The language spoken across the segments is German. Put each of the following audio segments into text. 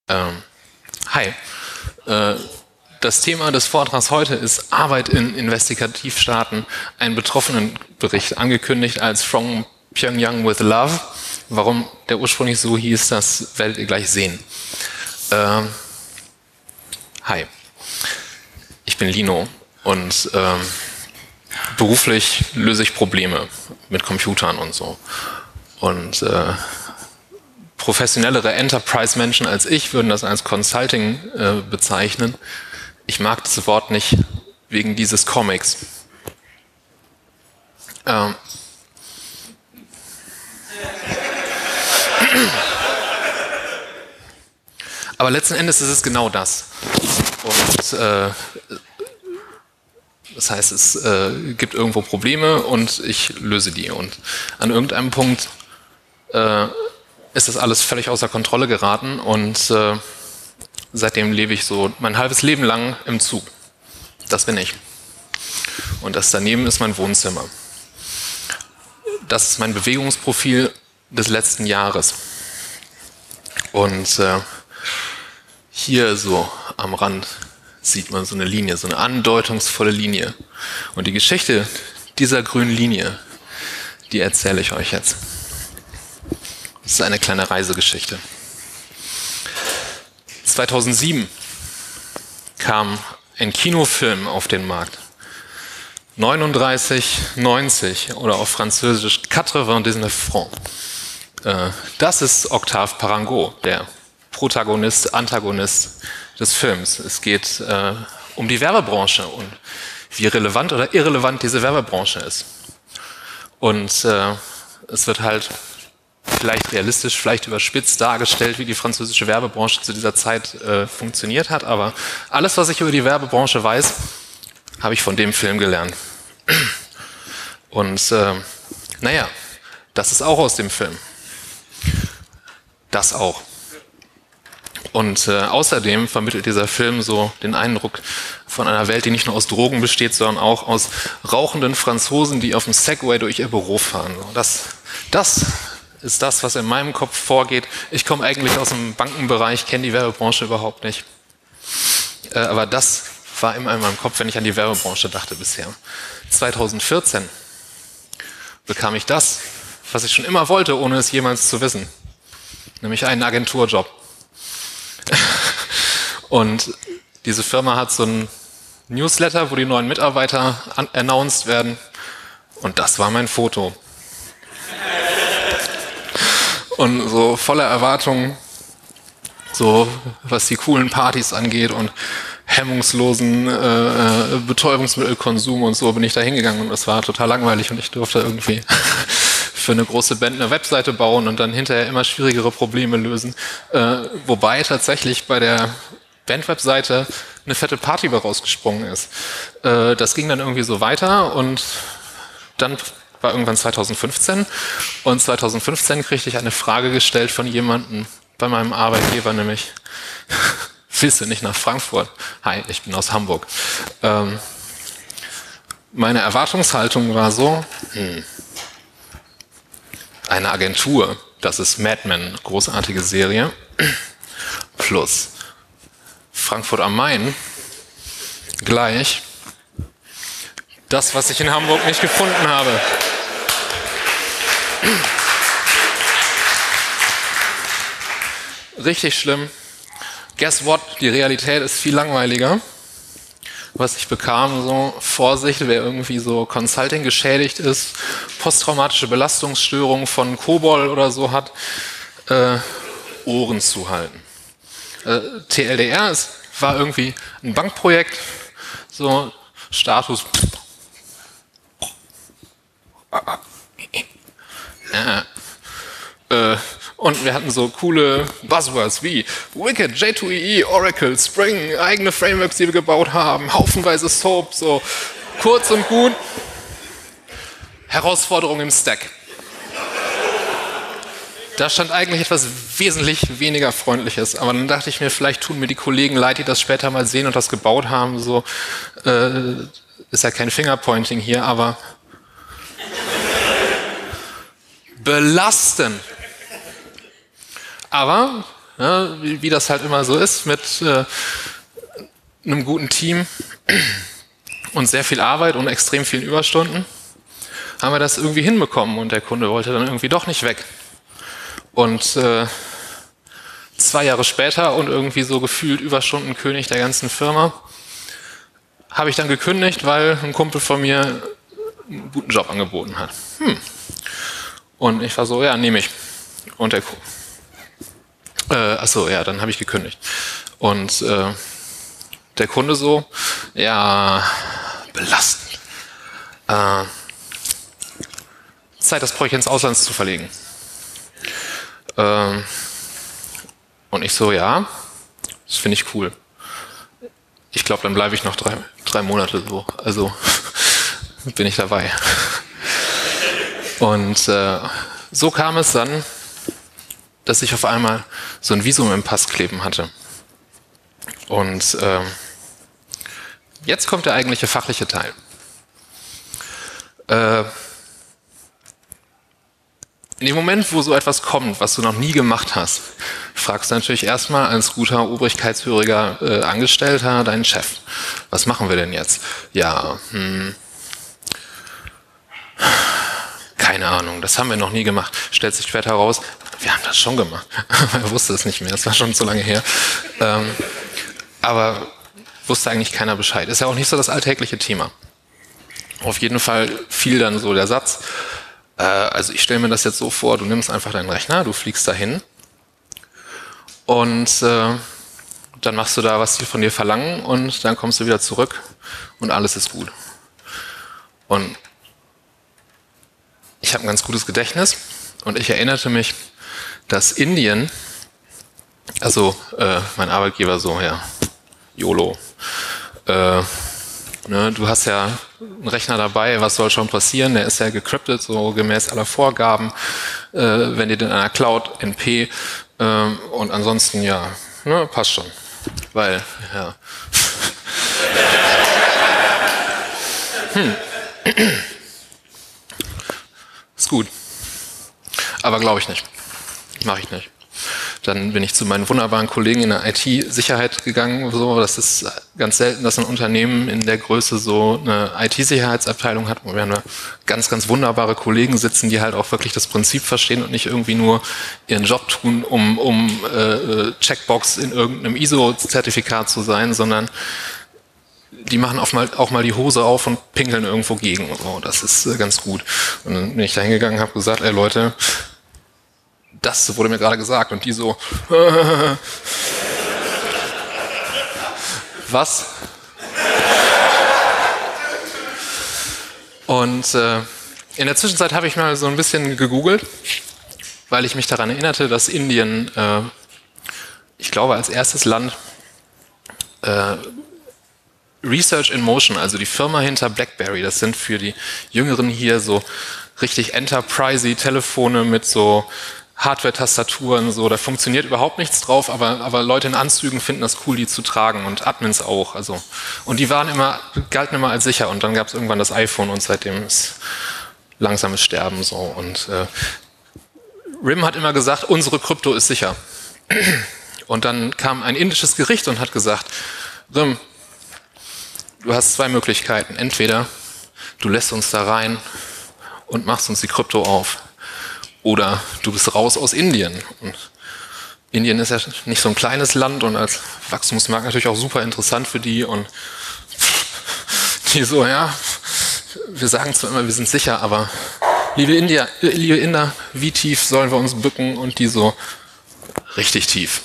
Hi. Das Thema des Vortrags heute ist Arbeit in Investigativstaaten, ein Betroffenenbericht, angekündigt als From Pyongyang with Love. Warum der ursprünglich so hieß, das werdet ihr gleich sehen. Hi. Ich bin Lino und beruflich löse ich Probleme mit Computern und so. Und professionellere Enterprise-Menschen als ich würden das als Consulting bezeichnen. Ich mag das Wort nicht wegen dieses Comics. Aber letzten Endes ist es genau das. Und das heißt, es gibt irgendwo Probleme und ich löse die. Und an irgendeinem Punkt ist das alles völlig außer Kontrolle geraten und seitdem lebe ich so mein halbes Leben lang im Zug. Das bin ich. Und das daneben ist mein Wohnzimmer. Das ist mein Bewegungsprofil des letzten Jahres. Und hier so am Rand sieht man so eine Linie, so eine andeutungsvolle Linie. Und die Geschichte dieser grünen Linie, die erzähle ich euch jetzt. Das ist eine kleine Reisegeschichte. 2007 kam ein Kinofilm auf den Markt. 39,90 oder auf Französisch 99 Francs. Das ist Octave Parango, der Protagonist, Antagonist des Films. Es geht um die Werbebranche und wie relevant oder irrelevant diese Werbebranche ist. Und es wird halt vielleicht realistisch, vielleicht überspitzt dargestellt, wie die französische Werbebranche zu dieser Zeit funktioniert hat. Aber alles, was ich über die Werbebranche weiß, habe ich von dem Film gelernt. Und naja, das ist auch aus dem Film. Das auch. Und außerdem vermittelt dieser Film so den Eindruck von einer Welt, die nicht nur aus Drogen besteht, sondern auch aus rauchenden Franzosen, die auf dem Segway durch ihr Büro fahren. Das ist das, was in meinem Kopf vorgeht. Ich komme eigentlich aus dem Bankenbereich, kenne die Werbebranche überhaupt nicht. Aber das war immer in meinem Kopf, wenn ich an die Werbebranche dachte bisher. 2014 bekam ich das, was ich schon immer wollte, ohne es jemals zu wissen. Nämlich einen Agenturjob. Und diese Firma hat so einen Newsletter, wo die neuen Mitarbeiter announced werden. Und das war mein Foto. Und so voller Erwartungen, so was die coolen Partys angeht und hemmungslosen Betäubungsmittelkonsum und so bin ich da hingegangen und das war total langweilig und ich durfte irgendwie für eine große Band eine Webseite bauen und dann hinterher immer schwierigere Probleme lösen. Wobei tatsächlich bei der Band-Webseite eine fette Party rausgesprungen ist. Das ging dann irgendwie so weiter und dann war irgendwann 2015 und 2015 kriegte ich eine Frage gestellt von jemandem bei meinem Arbeitgeber, nämlich willst du nicht nach Frankfurt? Hi, ich bin aus Hamburg. Meine Erwartungshaltung war so, eine Agentur, das ist Mad Men, großartige Serie, plus Frankfurt am Main, gleich das, was ich in Hamburg nicht gefunden habe. Richtig schlimm. Guess what? Die Realität ist viel langweiliger. Was ich bekam, so Vorsicht, wer irgendwie so Consulting geschädigt ist, posttraumatische Belastungsstörungen von COBOL oder so hat, Ohren zu halten. TLDR war irgendwie ein Bankprojekt, so Status. Und wir hatten so coole Buzzwords wie Wicked, J2EE, Oracle, Spring, eigene Frameworks, die wir gebaut haben, haufenweise Soap, so kurz und gut. Herausforderung im Stack. Da stand eigentlich etwas wesentlich weniger Freundliches, aber dann dachte ich mir, vielleicht tun mir die Kollegen leid, die das später mal sehen und das gebaut haben, so ist ja kein Fingerpointing hier, aber belastend. Aber Ja, wie das halt immer so ist mit einem guten Team und sehr viel Arbeit und extrem vielen Überstunden, haben wir das irgendwie hinbekommen und der Kunde wollte dann irgendwie doch nicht weg. Und 2 Jahre später und irgendwie so gefühlt Überstundenkönig der ganzen Firma, habe ich dann gekündigt, weil ein Kumpel von mir einen guten Job angeboten hat. Und ich war so, ja, nehme ich. Und der dann habe ich gekündigt. Und der Kunde so, ja, belastend. Zeit, das Projekt ins Ausland zu verlegen. Und ich so, ja, das finde ich cool. Ich glaube, dann bleibe ich noch drei Monate so. Also bin ich dabei. Und so kam es dann, dass ich auf einmal so ein Visum im Pass kleben hatte. Und jetzt kommt der eigentliche fachliche Teil. In dem Moment, wo so etwas kommt, was du noch nie gemacht hast, fragst du natürlich erstmal als guter, obrigkeitshöriger Angestellter deinen Chef, was machen wir denn jetzt? Ja, keine Ahnung, das haben wir noch nie gemacht. Stellt sich später raus, wir haben das schon gemacht. Er wusste es nicht mehr, das war schon zu lange her. Aber wusste eigentlich keiner Bescheid. Ist ja auch nicht so das alltägliche Thema. Auf jeden Fall fiel dann so der Satz, also ich stelle mir das jetzt so vor, du nimmst einfach deinen Rechner, du fliegst dahin und dann machst du da, was die von dir verlangen und dann kommst du wieder zurück und alles ist gut. Und ich habe ein ganz gutes Gedächtnis und ich erinnerte mich, dass Indien, also mein Arbeitgeber so, ja, YOLO, du hast ja einen Rechner dabei, was soll schon passieren? Der ist ja gecryptet, so gemäß aller Vorgaben, wenn dir in einer Cloud NP und ansonsten ja, passt schon. Weil, ja. Ist gut. Aber glaube ich nicht. Mache ich nicht. Dann bin ich zu meinen wunderbaren Kollegen in der IT-Sicherheit gegangen. So, das ist ganz selten, dass ein Unternehmen in der Größe so eine IT-Sicherheitsabteilung hat, wo wir eine ganz, ganz wunderbare Kollegen sitzen, die halt auch wirklich das Prinzip verstehen und nicht irgendwie nur ihren Job tun, um Checkbox in irgendeinem ISO-Zertifikat zu sein, sondern die machen auch mal die Hose auf und pinkeln irgendwo gegen. So, das ist ganz gut. Und dann bin ich da hingegangen und habe gesagt, ey Leute, das wurde mir gerade gesagt. Und die so, was? Und in der Zwischenzeit habe ich mal so ein bisschen gegoogelt, weil ich mich daran erinnerte, dass Indien, ich glaube, als erstes Land Research in Motion, also die Firma hinter BlackBerry, das sind für die Jüngeren hier so richtig enterprisey Telefone mit so Hardware-Tastaturen, so, da funktioniert überhaupt nichts drauf, aber Leute in Anzügen finden das cool, die zu tragen und Admins auch, also. Und die galten immer als sicher und dann gab es irgendwann das iPhone und seitdem ist langsames Sterben, so. Und RIM hat immer gesagt, unsere Krypto ist sicher. Und dann kam ein indisches Gericht und hat gesagt, RIM, du hast 2 Möglichkeiten. Entweder du lässt uns da rein und machst uns die Krypto auf. Oder du bist raus aus Indien. Und Indien ist ja nicht so ein kleines Land und als Wachstumsmarkt natürlich auch super interessant für die. Und die so, ja, wir sagen zwar immer, wir sind sicher, aber liebe Inder, wie tief sollen wir uns bücken? Und die so, richtig tief.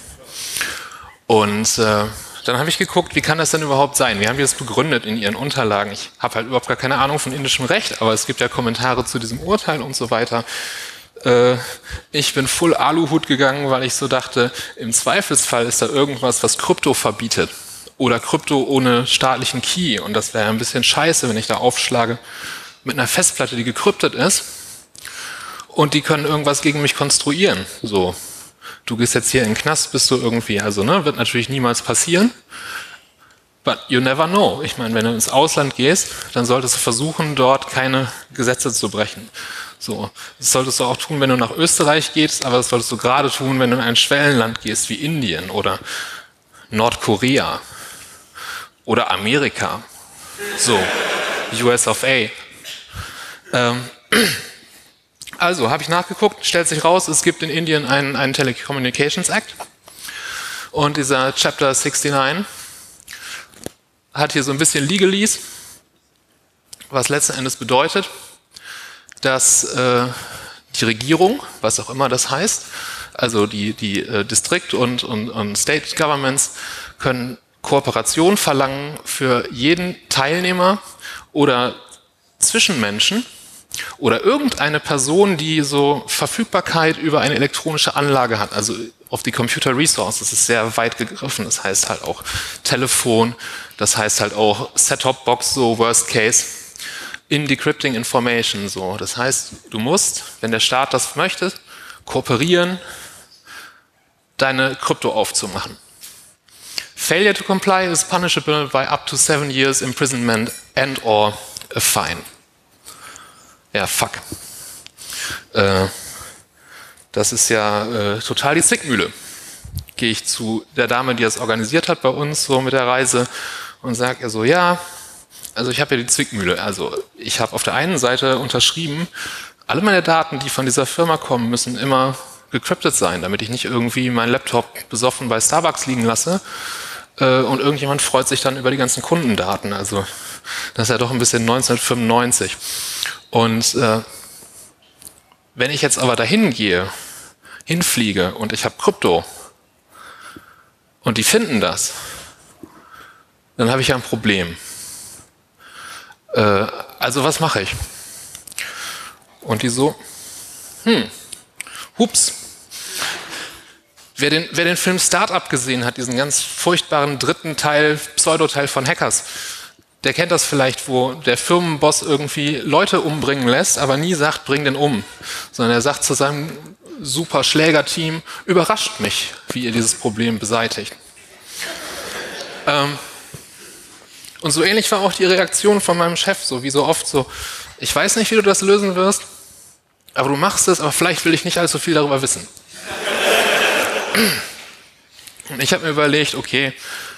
Und dann habe ich geguckt, wie kann das denn überhaupt sein? Wie haben die das begründet in ihren Unterlagen? Ich habe halt überhaupt gar keine Ahnung von indischem Recht, aber es gibt ja Kommentare zu diesem Urteil und so weiter. Ich bin full Aluhut gegangen, weil ich so dachte, im Zweifelsfall ist da irgendwas, was Krypto verbietet. Oder Krypto ohne staatlichen Key. Und das wäre ein bisschen scheiße, wenn ich da aufschlage mit einer Festplatte, die gekryptet ist. Und die können irgendwas gegen mich konstruieren. So. Du gehst jetzt hier in den Knast, bist du irgendwie, also wird natürlich niemals passieren. But you never know. Ich meine, wenn du ins Ausland gehst, dann solltest du versuchen, dort keine Gesetze zu brechen. So, das solltest du auch tun, wenn du nach Österreich gehst, aber das solltest du gerade tun, wenn du in ein Schwellenland gehst wie Indien oder Nordkorea oder Amerika. So, US of A. Also, habe ich nachgeguckt, stellt sich raus, es gibt in Indien einen Telecommunications Act und dieser Chapter 69 hat hier so ein bisschen Legalese, was letzten Endes bedeutet, dass die Regierung, was auch immer das heißt, also die District- und State Governments können Kooperation verlangen für jeden Teilnehmer oder Zwischenmenschen oder irgendeine Person, die so Verfügbarkeit über eine elektronische Anlage hat, also auf die Computer Resources, ist sehr weit gegriffen, das heißt halt auch Telefon, das heißt halt auch Set-Top-Box, so Worst Case, in Decrypting Information, so. Das heißt, du musst, wenn der Staat das möchte, kooperieren, deine Krypto aufzumachen. Failure to comply is punishable by up to 7 years imprisonment and or a fine. Ja, fuck. Das ist ja total die Zwickmühle. Gehe ich zu der Dame, die das organisiert hat bei uns, so mit der Reise und sage ihr so, ja, also ich habe ja die Zwickmühle. Also ich habe auf der einen Seite unterschrieben, alle meine Daten, die von dieser Firma kommen, müssen immer gecryptet sein, damit ich nicht irgendwie meinen Laptop besoffen bei Starbucks liegen lasse und irgendjemand freut sich dann über die ganzen Kundendaten. Also das ist ja doch ein bisschen 1995. Und wenn ich jetzt aber dahin gehe, hinfliege und ich habe Krypto und die finden das, dann habe ich ja ein Problem. Also was mache ich? Und die so, hups. Wer den Film Startup gesehen hat, diesen ganz furchtbaren dritten Teil, Pseudoteil von Hackers, der kennt das vielleicht, wo der Firmenboss irgendwie Leute umbringen lässt, aber nie sagt, bring den um. Sondern er sagt zu seinem super Schlägerteam, überrascht mich, wie ihr dieses Problem beseitigt. Und so ähnlich war auch die Reaktion von meinem Chef, so wie so oft so, ich weiß nicht, wie du das lösen wirst, aber du machst es, aber vielleicht will ich nicht allzu viel darüber wissen. Und ich habe mir überlegt, okay,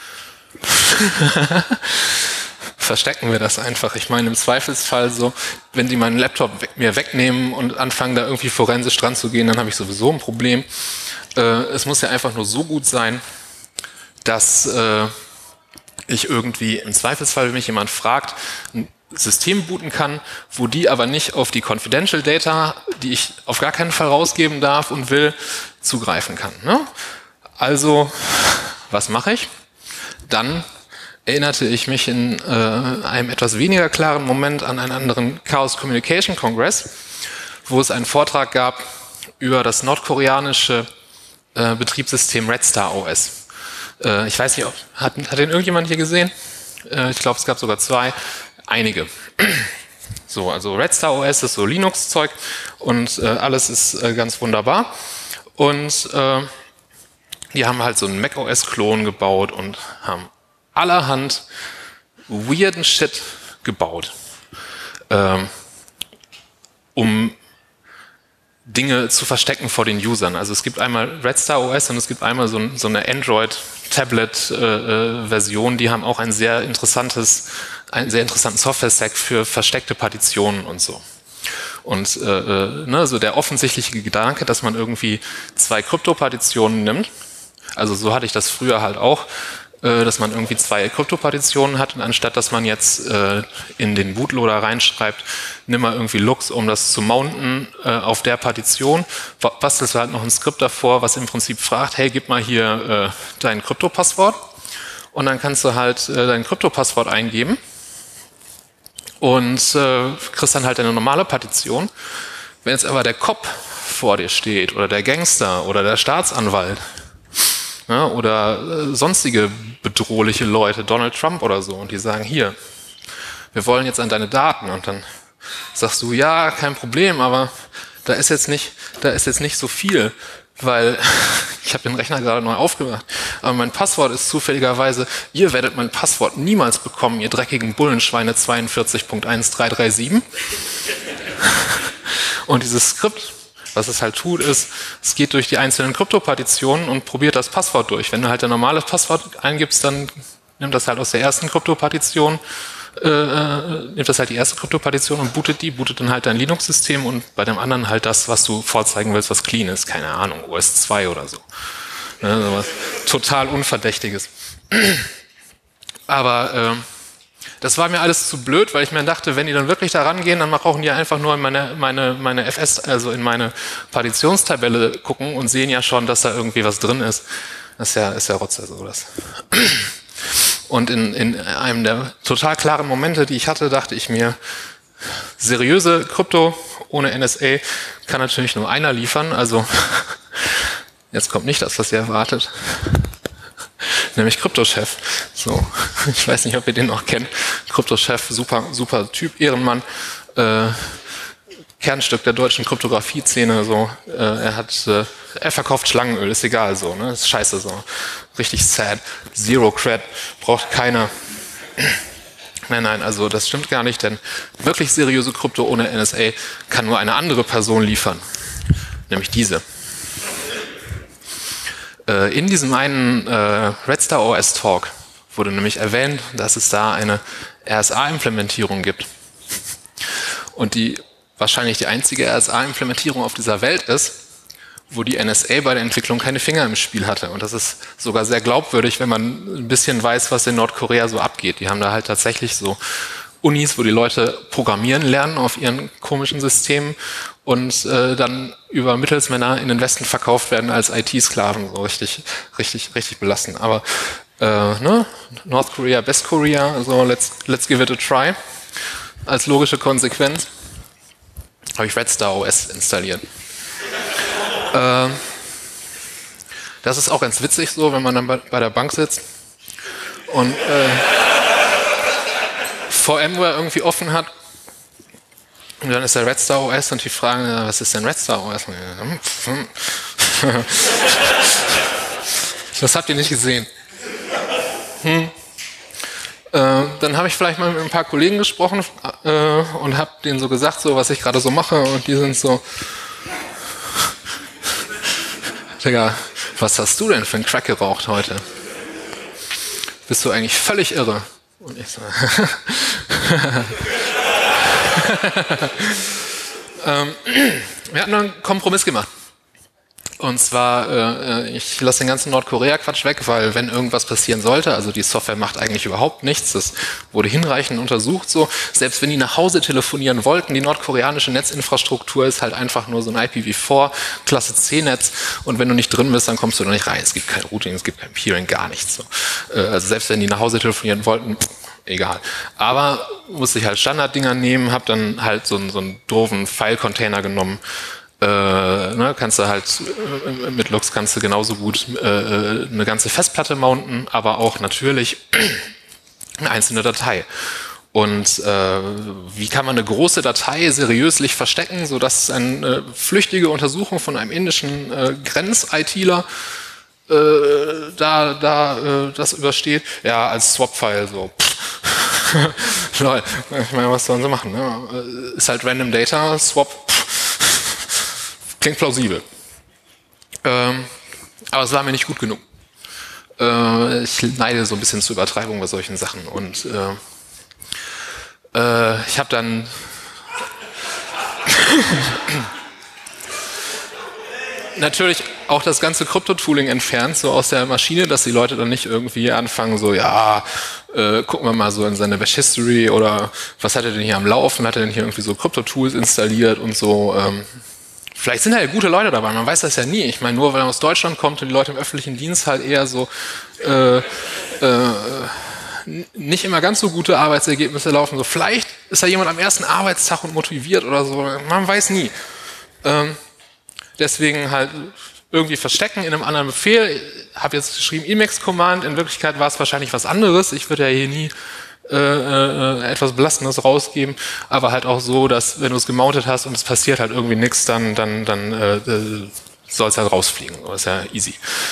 verstecken wir das einfach. Ich meine, im Zweifelsfall so, wenn die meinen Laptop mir wegnehmen und anfangen, da irgendwie forensisch dran zu gehen, dann habe ich sowieso ein Problem. Es muss ja einfach nur so gut sein, dass ich irgendwie im Zweifelsfall, wenn mich jemand fragt, ein System booten kann, wo die aber nicht auf die Confidential Data, die ich auf gar keinen Fall rausgeben darf und will, zugreifen kann. Ne? Also, was mache ich? Dann erinnerte ich mich in einem etwas weniger klaren Moment an einen anderen Chaos Communication Congress, wo es einen Vortrag gab über das nordkoreanische Betriebssystem Red Star OS. Ich weiß nicht, hat den irgendjemand hier gesehen? Ich glaube, es gab sogar zwei. Einige. So, also Red Star OS ist so Linux-Zeug und alles ist ganz wunderbar. Und die haben halt so einen macOS-Klon gebaut und haben allerhand weirden Shit gebaut, um Dinge zu verstecken vor den Usern. Also es gibt einmal Red Star OS und es gibt einmal so eine Android-Tablet-Version, die haben auch einen sehr interessanten Software-Stack für versteckte Partitionen und so. Und so der offensichtliche Gedanke, dass man irgendwie zwei Kryptopartitionen nimmt, also so hatte ich das früher halt auch, dass man irgendwie zwei Kryptopartitionen hat und anstatt, dass man jetzt in den Bootloader reinschreibt, nimm mal irgendwie Lux, um das zu mounten auf der Partition, bastelst du halt noch ein Skript davor, was im Prinzip fragt, hey, gib mal hier dein Kryptopasswort und dann kannst du halt dein Kryptopasswort eingeben und kriegst dann halt eine normale Partition. Wenn jetzt aber der Cop vor dir steht oder der Gangster oder der Staatsanwalt, ja, oder sonstige bedrohliche Leute, Donald Trump oder so, und die sagen, hier, wir wollen jetzt an deine Daten. Und dann sagst du, ja, kein Problem, aber da ist jetzt nicht so viel, weil ich habe den Rechner gerade neu aufgemacht, aber mein Passwort ist zufälligerweise, ihr werdet mein Passwort niemals bekommen, ihr dreckigen Bullenschweine 42.1337. Und dieses Skript, was es halt tut, ist, es geht durch die einzelnen Kryptopartitionen und probiert das Passwort durch. Wenn du halt ein normales Passwort eingibst, dann nimmt das halt aus der ersten Kryptopartition, nimmt das halt die erste Kryptopartition und bootet dann halt dein Linux-System und bei dem anderen halt das, was du vorzeigen willst, was clean ist. Keine Ahnung, OS 2 oder so. Ne, sowas total Unverdächtiges. Aber das war mir alles zu blöd, weil ich mir dachte, wenn die dann wirklich da rangehen, dann brauchen die einfach nur in meine FS, also in meine Partitionstabelle gucken und sehen ja schon, dass da irgendwie was drin ist. Das ist ja Rotze, so das. Und in einem der total klaren Momente, die ich hatte, dachte ich mir, seriöse Krypto ohne NSA kann natürlich nur einer liefern. Also jetzt kommt nicht das, was ihr erwartet. Nämlich Kryptochef. So, ich weiß nicht, ob ihr den noch kennt. Kryptochef, super Typ, Ehrenmann, Kernstück der deutschen Kryptographie-Szene. So, er verkauft Schlangenöl, ist egal so, ne, ist scheiße so, richtig sad, zero cred, braucht keiner. Nein, also das stimmt gar nicht, denn wirklich seriöse Krypto ohne NSA kann nur eine andere Person liefern, nämlich diese. In diesem einen Redstar OS Talk wurde nämlich erwähnt, dass es da eine RSA-Implementierung gibt. Und die wahrscheinlich die einzige RSA-Implementierung auf dieser Welt ist, wo die NSA bei der Entwicklung keine Finger im Spiel hatte. Und das ist sogar sehr glaubwürdig, wenn man ein bisschen weiß, was in Nordkorea so abgeht. Die haben da halt tatsächlich so Unis, wo die Leute programmieren lernen auf ihren komischen Systemen und dann über Mittelsmänner in den Westen verkauft werden als IT-Sklaven. So richtig belastend. Aber North Korea, Best Korea, also let's give it a try. Als logische Konsequenz habe ich Redstar OS installiert. Das ist auch ganz witzig so, wenn man dann bei der Bank sitzt und VMware irgendwie offen hat. Und dann ist der Redstar OS und die fragen, was ist denn Redstar OS? Das habt ihr nicht gesehen. Dann habe ich vielleicht mal mit ein paar Kollegen gesprochen und habe denen so gesagt, so was ich gerade so mache. Und die sind so, Digga, was hast du denn für einen Crack geraucht heute? Bist du eigentlich völlig irre? Und ich so, wir hatten einen Kompromiss gemacht. Und zwar, ich lasse den ganzen Nordkorea-Quatsch weg, weil wenn irgendwas passieren sollte, also die Software macht eigentlich überhaupt nichts, das wurde hinreichend untersucht so, selbst wenn die nach Hause telefonieren wollten, die nordkoreanische Netzinfrastruktur ist halt einfach nur so ein IPv4 Klasse C-Netz und wenn du nicht drin bist, dann kommst du da nicht rein. Es gibt kein Routing, es gibt kein Peering, gar nichts. So. Also selbst wenn die nach Hause telefonieren wollten, egal. Aber musste ich halt Standarddinger nehmen, habe dann halt so einen doofen File-Container genommen. Kannst du halt mit Lux kannst du genauso gut eine ganze Festplatte mounten, aber auch natürlich eine einzelne Datei. Und wie kann man eine große Datei seriöslich verstecken, sodass eine flüchtige Untersuchung von einem indischen Grenz-ITler das übersteht? Ja, als Swap-File so. Lol, ich meine, was sollen sie machen? Ne? Ist halt Random Data, Swap. Klingt plausibel. Aber es war mir nicht gut genug. Ich neide so ein bisschen zur Übertreibung bei solchen Sachen. Und ich habe dann natürlich auch das ganze Krypto-Tooling entfernt, so aus der Maschine, dass die Leute dann nicht irgendwie anfangen, so, ja, gucken wir mal so in seine Bash-History oder was hat er denn hier am Laufen? Hat er denn hier irgendwie so Krypto-Tools installiert und so? Vielleicht sind da ja gute Leute dabei, man weiß das ja nie. Ich meine, nur weil er aus Deutschland kommt und die Leute im öffentlichen Dienst halt eher so nicht immer ganz so gute Arbeitsergebnisse laufen. So, vielleicht ist da jemand am ersten Arbeitstag und motiviert oder so. Man weiß nie. Deswegen halt irgendwie verstecken in einem anderen Befehl. Habe jetzt geschrieben Emacs-Command. In Wirklichkeit war es wahrscheinlich was anderes. Ich würde ja hier nie etwas Belastendes rausgeben, aber halt auch so, dass wenn du es gemountet hast und es passiert halt irgendwie nichts, dann soll es halt rausfliegen. Das ist ja easy.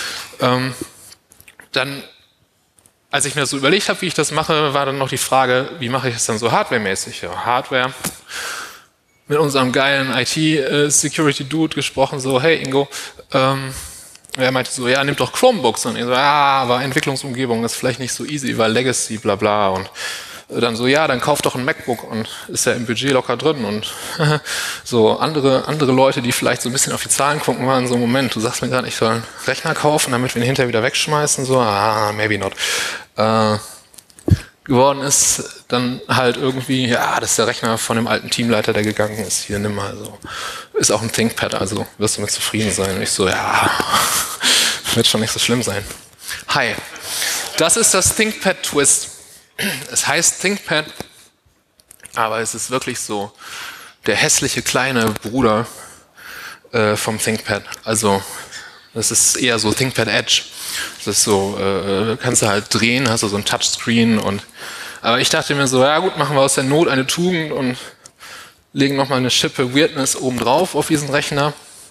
Dann, als ich mir das so überlegt habe, wie ich das mache, war dann noch die Frage, wie mache ich es dann so hardwaremäßig? Ja, Hardware mit unserem geilen IT-Security-Dude gesprochen, so, hey Ingo, er meinte so, ja, nimm doch Chromebooks. Und ich so, ja, aber Entwicklungsumgebung ist vielleicht nicht so easy, weil Legacy, bla bla. Und dann so, ja, dann kauf doch ein MacBook und ist ja im Budget locker drin. Und so andere Leute, die vielleicht so ein bisschen auf die Zahlen gucken, waren so, Moment, du sagst mir gerade, ich soll einen Rechner kaufen, damit wir ihn hinterher wieder wegschmeißen. So, maybe not. Geworden ist dann halt irgendwie, ja, das ist der Rechner von dem alten Teamleiter, der gegangen ist. Hier, nimm mal so. Ist auch ein ThinkPad, also wirst du mit zufrieden sein. Und ich so, ja, wird schon nicht so schlimm sein. Hi, das ist das ThinkPad Twist. Es heißt ThinkPad, aber es ist wirklich so der hässliche kleine Bruder vom ThinkPad. Also das ist eher so ThinkPad Edge. Das ist so, kannst du halt drehen, hast du so ein Touchscreen aber ich dachte mir so, ja gut, machen wir aus der Not eine Tugend und legen nochmal eine Schippe Weirdness obendrauf auf diesen Rechner.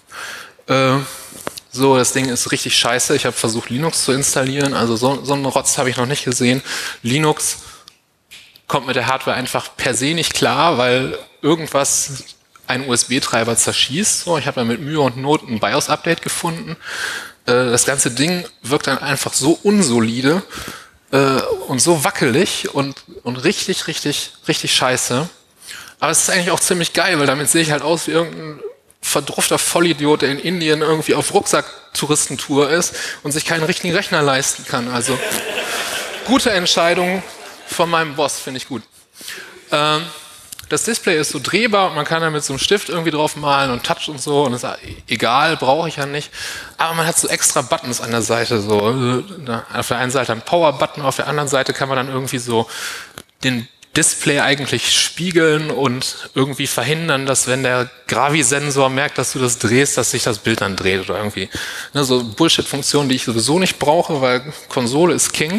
So, das Ding ist richtig scheiße. Ich habe versucht, Linux zu installieren, also so einen Rotz habe ich noch nicht gesehen. Linux kommt mit der Hardware einfach per se nicht klar, weil irgendwas einen USB-Treiber zerschießt. So, ich habe dann mit Mühe und Not ein BIOS-Update gefunden. Das ganze Ding wirkt dann einfach so unsolide und so wackelig und richtig, richtig, richtig scheiße. Aber es ist eigentlich auch ziemlich geil, weil damit sehe ich halt aus wie irgendein verdruffter Vollidiot, der in Indien irgendwie auf Rucksack-Touristentour ist und sich keinen richtigen Rechner leisten kann. Also gute Entscheidung von meinem Boss, finde ich gut. Das Display ist so drehbar und man kann da mit so einem Stift irgendwie drauf malen und Touch und so und ist egal, brauche ich ja nicht. Aber man hat so extra Buttons an der Seite, so auf der einen Seite ein Power-Button, auf der anderen Seite kann man dann irgendwie so den Display eigentlich spiegeln und irgendwie verhindern, dass wenn der Gravi-Sensor merkt, dass du das drehst, dass sich das Bild dann dreht oder irgendwie. Ne, so Bullshit-Funktionen, die ich sowieso nicht brauche, weil Konsole ist King.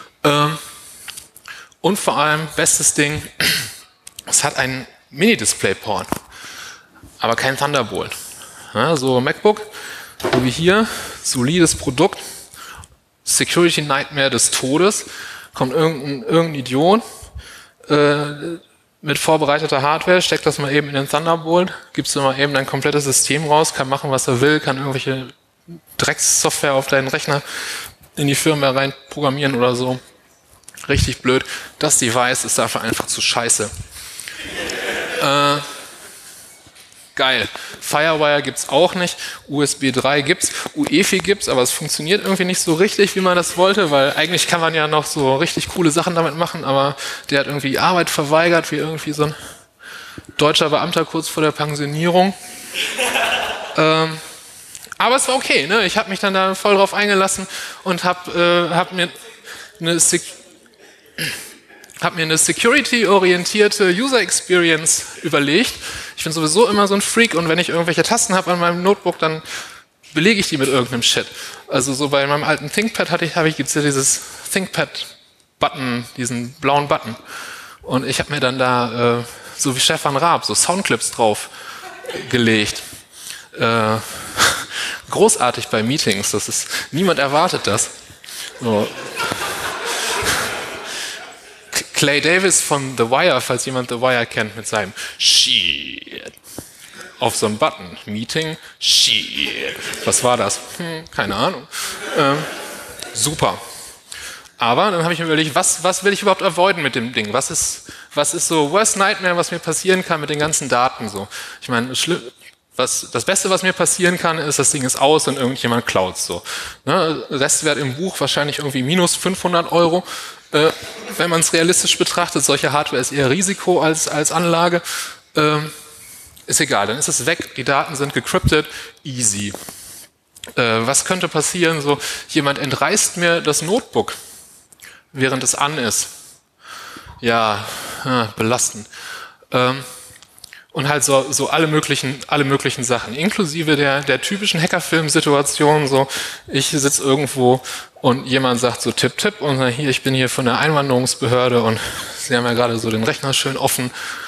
Und vor allem, bestes Ding, es hat einen Mini-Display-Port, aber kein Thunderbolt. Ja, so MacBook, so wie hier, solides Produkt, Security Nightmare des Todes, kommt irgendein Idiot mit vorbereiteter Hardware, steckt das mal eben in den Thunderbolt, gibst du mal eben dein komplettes System raus, kann machen, was er will, kann irgendwelche Dreckssoftware auf deinen Rechner in die Firmware rein programmieren oder so. Richtig blöd. Das Device ist dafür einfach zu scheiße. Geil. Firewire gibt's auch nicht. USB 3 gibt's. UEFI gibt's, aber es funktioniert irgendwie nicht so richtig, wie man das wollte, weil eigentlich kann man ja noch so richtig coole Sachen damit machen, aber der hat irgendwie Arbeit verweigert, wie irgendwie so ein deutscher Beamter kurz vor der Pensionierung. Aber es war okay, ne? Ich habe mich dann da voll drauf eingelassen und hab mir eine security-orientierte User Experience überlegt. Ich bin sowieso immer so ein Freak und wenn ich irgendwelche Tasten habe an meinem Notebook, dann belege ich die mit irgendeinem Shit. Also so bei meinem alten ThinkPad gibt's ja dieses ThinkPad-Button, diesen blauen Button. Und ich habe mir dann da, so wie Stefan Raab, so Soundclips drauf gelegt. Großartig bei Meetings, niemand erwartet das. So. Clay Davis von The Wire, falls jemand The Wire kennt, mit seinem Shit auf so einem Button. Meeting, Shit. Was war das? Keine Ahnung. Super. Aber dann habe ich mir überlegt, was will ich überhaupt avoiden mit dem Ding? Was ist so Worst Nightmare, was mir passieren kann mit den ganzen Daten? So? Ich meine, das Beste, was mir passieren kann, ist, das Ding ist aus und irgendjemand klaut so. Ne? Restwert im Buch wahrscheinlich irgendwie minus 500 €. Wenn man es realistisch betrachtet, solche Hardware ist eher Risiko als Anlage. Ist egal, dann ist es weg, die Daten sind gecryptet, easy. Was könnte passieren? So, jemand entreißt mir das Notebook, während es an ist. Ja, belastend. Und halt so alle möglichen Sachen, inklusive der typischen Hackerfilm-Situation, so, ich sitze irgendwo und jemand sagt so Tipp, Tipp, und hier, ich bin hier von der Einwanderungsbehörde und Sie haben ja gerade so den Rechner schön offen,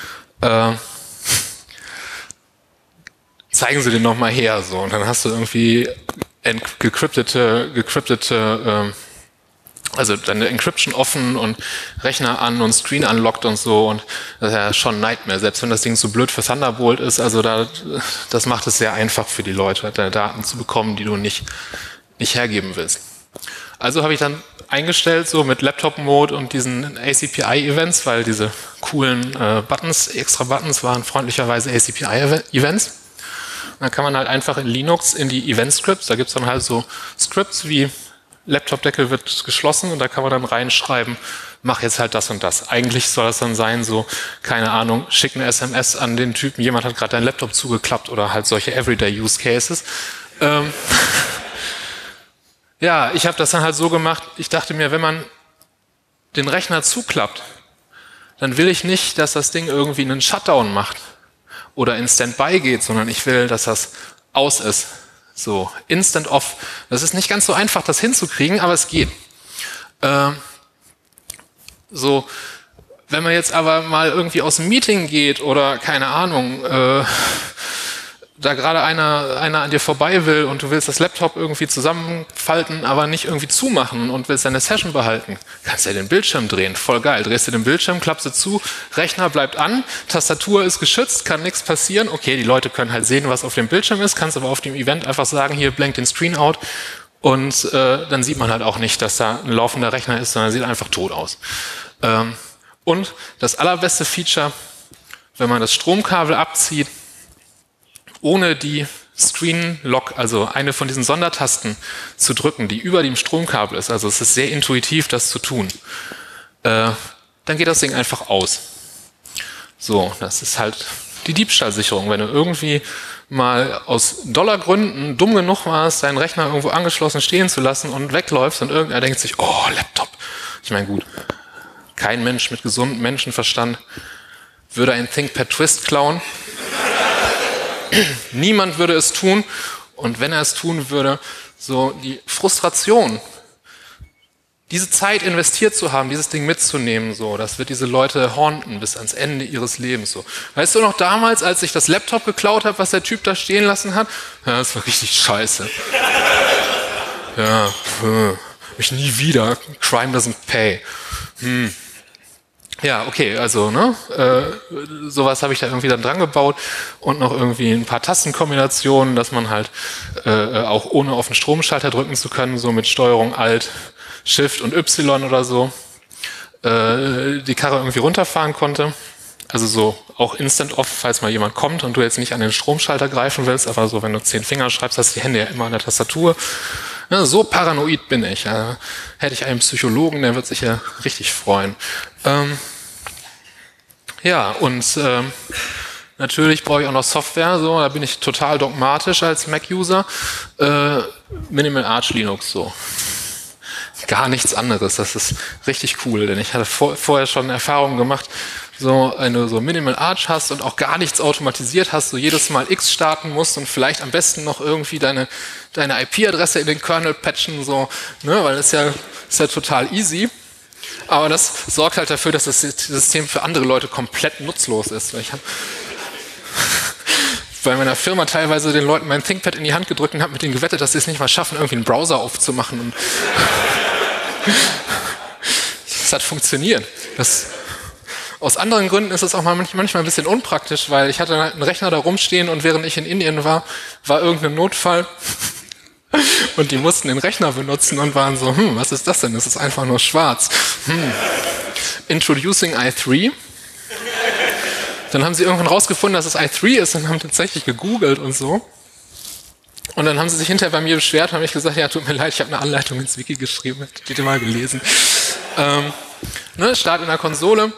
zeigen Sie den nochmal her, so, und dann hast du irgendwie gecryptete Also deine Encryption offen und Rechner an und Screen unlocked und so, und das ist ja schon ein Nightmare, selbst wenn das Ding so blöd für Thunderbolt ist, also das macht es sehr einfach für die Leute, deine Daten zu bekommen, die du nicht hergeben willst. Also habe ich dann eingestellt, so mit Laptop-Mode und diesen ACPI-Events, weil diese coolen extra Buttons waren freundlicherweise ACPI-Events. Dann kann man halt einfach in Linux in die Event-Scripts, da gibt es dann halt so Scripts wie Laptop-Deckel wird geschlossen und da kann man dann reinschreiben, mach jetzt halt das und das. Eigentlich soll das dann sein, so, keine Ahnung, schick eine SMS an den Typen, jemand hat gerade deinen Laptop zugeklappt oder halt solche Everyday-Use-Cases. Ja, ich habe das dann halt so gemacht, ich dachte mir, wenn man den Rechner zuklappt, dann will ich nicht, dass das Ding irgendwie einen Shutdown macht oder in Standby geht, sondern ich will, dass das aus ist. So, Instant Off. Das ist nicht ganz so einfach, das hinzukriegen, aber es geht. So, wenn man jetzt aber mal irgendwie aus dem Meeting geht oder, keine Ahnung, da gerade einer an dir vorbei will und du willst das Laptop irgendwie zusammenfalten, aber nicht irgendwie zumachen und willst deine Session behalten, kannst du ja den Bildschirm drehen. Voll geil. Drehst du den Bildschirm, klappst du zu, Rechner bleibt an, Tastatur ist geschützt, kann nichts passieren. Okay, die Leute können halt sehen, was auf dem Bildschirm ist, kannst aber auf dem Event einfach sagen, hier blankt den Screen out und dann sieht man halt auch nicht, dass da ein laufender Rechner ist, sondern sieht einfach tot aus. Und das allerbeste Feature, wenn man das Stromkabel abzieht, ohne die Screen Lock, also eine von diesen Sondertasten zu drücken, die über dem Stromkabel ist, also es ist sehr intuitiv, das zu tun, dann geht das Ding einfach aus. So, das ist halt die Diebstahlsicherung. Wenn du irgendwie mal aus Dollargründen dumm genug warst, deinen Rechner irgendwo angeschlossen stehen zu lassen und wegläufst und irgendwer denkt sich, oh, Laptop. Ich meine, gut, kein Mensch mit gesundem Menschenverstand würde ein ThinkPad Twist klauen. Niemand würde es tun, und wenn er es tun würde, so die Frustration, diese Zeit investiert zu haben, dieses Ding mitzunehmen, so, das wird diese Leute haunten bis ans Ende ihres Lebens. So. Weißt du noch damals, als ich das Laptop geklaut habe, was der Typ da stehen lassen hat? Ja, das war richtig scheiße. Ja, ich nie wieder. Crime doesn't pay. Ja, okay, also sowas habe ich da irgendwie dann dran gebaut und noch irgendwie ein paar Tastenkombinationen, dass man halt auch ohne auf den Stromschalter drücken zu können, so mit Steuerung Alt, Shift und Y oder so, die Karre irgendwie runterfahren konnte. Also so auch Instant Off, falls mal jemand kommt und du jetzt nicht an den Stromschalter greifen willst, aber so, wenn du 10 Finger schreibst, hast du die Hände ja immer an der Tastatur. Ja, so paranoid bin ich. Hätte ich einen Psychologen, der wird sich ja richtig freuen. Ja, und natürlich brauche ich auch noch Software, so, da bin ich total dogmatisch als Mac-User. Minimal Arch Linux, so. Gar nichts anderes, das ist richtig cool, denn ich hatte vorher schon Erfahrungen gemacht, so, wenn du so Minimal Arch hast und auch gar nichts automatisiert hast, so jedes Mal X starten musst und vielleicht am besten noch irgendwie deine IP-Adresse in den Kernel patchen, so, ne, weil das ist ja total easy. Aber das sorgt halt dafür, dass das System für andere Leute komplett nutzlos ist. Ich habe bei meiner Firma teilweise den Leuten mein ThinkPad in die Hand gedrückt und habe mit denen gewettet, dass sie es nicht mal schaffen, irgendwie einen Browser aufzumachen. Und das hat funktioniert. Aus anderen Gründen ist es auch manchmal ein bisschen unpraktisch, weil ich hatte einen Rechner da rumstehen und während ich in Indien war irgendein Notfall und die mussten den Rechner benutzen und waren so, was ist das denn? Das ist einfach nur schwarz. Introducing i3. Dann haben sie irgendwann rausgefunden, dass es i3 ist und haben tatsächlich gegoogelt und so. Und dann haben sie sich hinterher bei mir beschwert und habe ich gesagt, ja, tut mir leid, ich habe eine Anleitung ins Wiki geschrieben, hättet ihr mal gelesen. Start in der Konsole,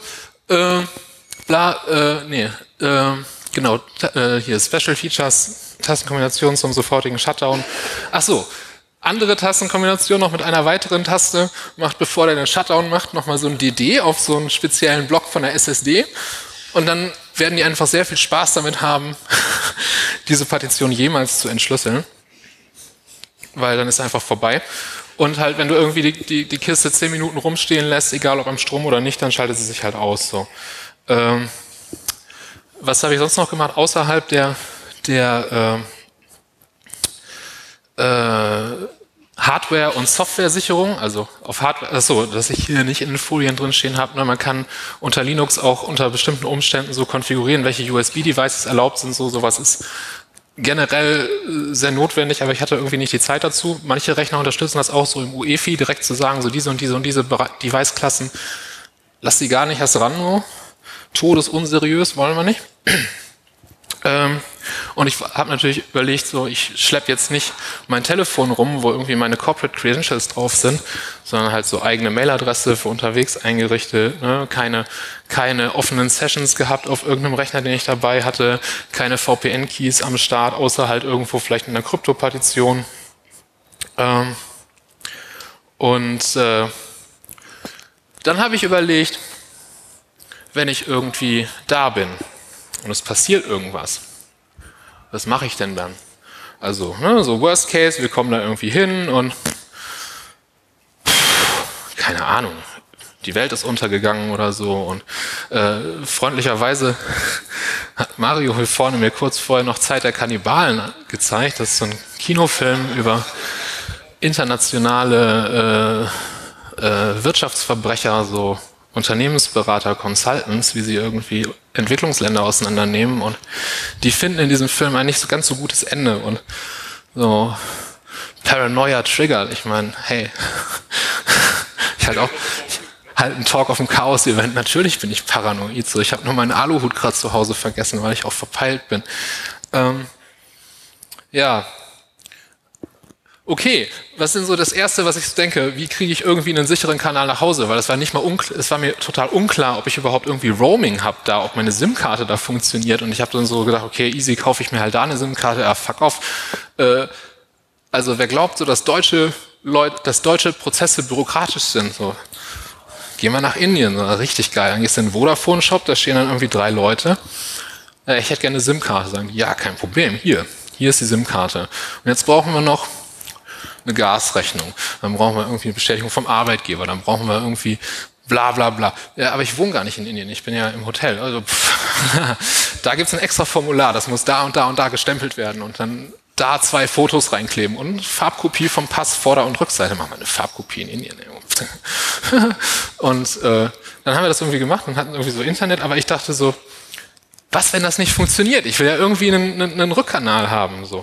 genau, hier Special Features, Tastenkombination zum sofortigen Shutdown. Ach so, andere Tastenkombination noch mit einer weiteren Taste macht, bevor der den Shutdown macht, nochmal so ein DD auf so einen speziellen Block von der SSD. Und dann werden die einfach sehr viel Spaß damit haben, diese Partition jemals zu entschlüsseln. Weil dann ist einfach vorbei. Und halt, wenn du irgendwie die Kiste 10 Minuten rumstehen lässt, egal ob am Strom oder nicht, dann schaltet sie sich halt aus. So. Was habe ich sonst noch gemacht, außerhalb der Hardware- und Software-Sicherung, also auf Hardware, achso, dass ich hier nicht in den Folien drin stehen habe, ne, man kann unter Linux auch unter bestimmten Umständen so konfigurieren, welche USB-Devices erlaubt sind, sowas ist generell sehr notwendig, aber ich hatte irgendwie nicht die Zeit dazu. Manche Rechner unterstützen das auch so im UEFI, direkt zu sagen, so diese und diese und diese Device-Klassen, lass die gar nicht erst ran, so. Todesunseriös, wollen wir nicht. Und ich habe natürlich überlegt, so ich schleppe jetzt nicht mein Telefon rum, wo irgendwie meine Corporate Credentials drauf sind, sondern halt so eigene Mailadresse für unterwegs eingerichtet, ne? Keine offenen Sessions gehabt auf irgendeinem Rechner, den ich dabei hatte, keine VPN-Keys am Start, außer halt irgendwo vielleicht in einer Kryptopartition. Dann habe ich überlegt, wenn ich irgendwie da bin und es passiert irgendwas, was mache ich denn dann? Also, ne, so Worst Case, wir kommen da irgendwie hin und keine Ahnung, die Welt ist untergegangen oder so und freundlicherweise hat Mario hier vorne mir kurz vorher noch Zeit der Kannibalen gezeigt. Das ist so ein Kinofilm über internationale Wirtschaftsverbrecher, so Unternehmensberater, Consultants, wie sie irgendwie Entwicklungsländer auseinandernehmen und die finden in diesem Film ein nicht so ganz so gutes Ende und so Paranoia triggert. Ich meine, hey, ich halt ein Talk auf dem Chaos-Event, natürlich bin ich paranoid, so ich habe nur meinen Aluhut gerade zu Hause vergessen, weil ich auch verpeilt bin. Ja. Okay, was ist denn so das Erste, was ich so denke, wie kriege ich irgendwie einen sicheren Kanal nach Hause? Weil das war nicht mal es war mir total unklar, ob ich überhaupt irgendwie Roaming habe da, ob meine SIM-Karte da funktioniert. Und ich habe dann so gedacht, okay, easy, kaufe ich mir halt da eine SIM-Karte, fuck off. Also wer glaubt so, dass deutsche Prozesse byrokratisch sind, so gehen wir nach Indien, so, richtig geil. Dann gehst du in den Vodafone-Shop, da stehen dann irgendwie 3 Leute. Ich hätte gerne eine SIM-Karte. Sagen die, ja, kein Problem, hier ist die SIM-Karte. Und jetzt brauchen wir noch eine Gasrechnung, dann brauchen wir irgendwie eine Bestätigung vom Arbeitgeber, dann brauchen wir irgendwie bla bla bla. Ja, aber ich wohne gar nicht in Indien, ich bin ja im Hotel. Also da gibt's ein extra Formular, das muss da und da und da gestempelt werden und dann da 2 Fotos reinkleben und Farbkopie vom Pass, Vorder- und Rückseite. Machen wir eine Farbkopie in Indien. Und dann haben wir das irgendwie gemacht und hatten irgendwie so Internet, aber ich dachte so, was, wenn das nicht funktioniert? Ich will ja irgendwie einen Rückkanal haben. So.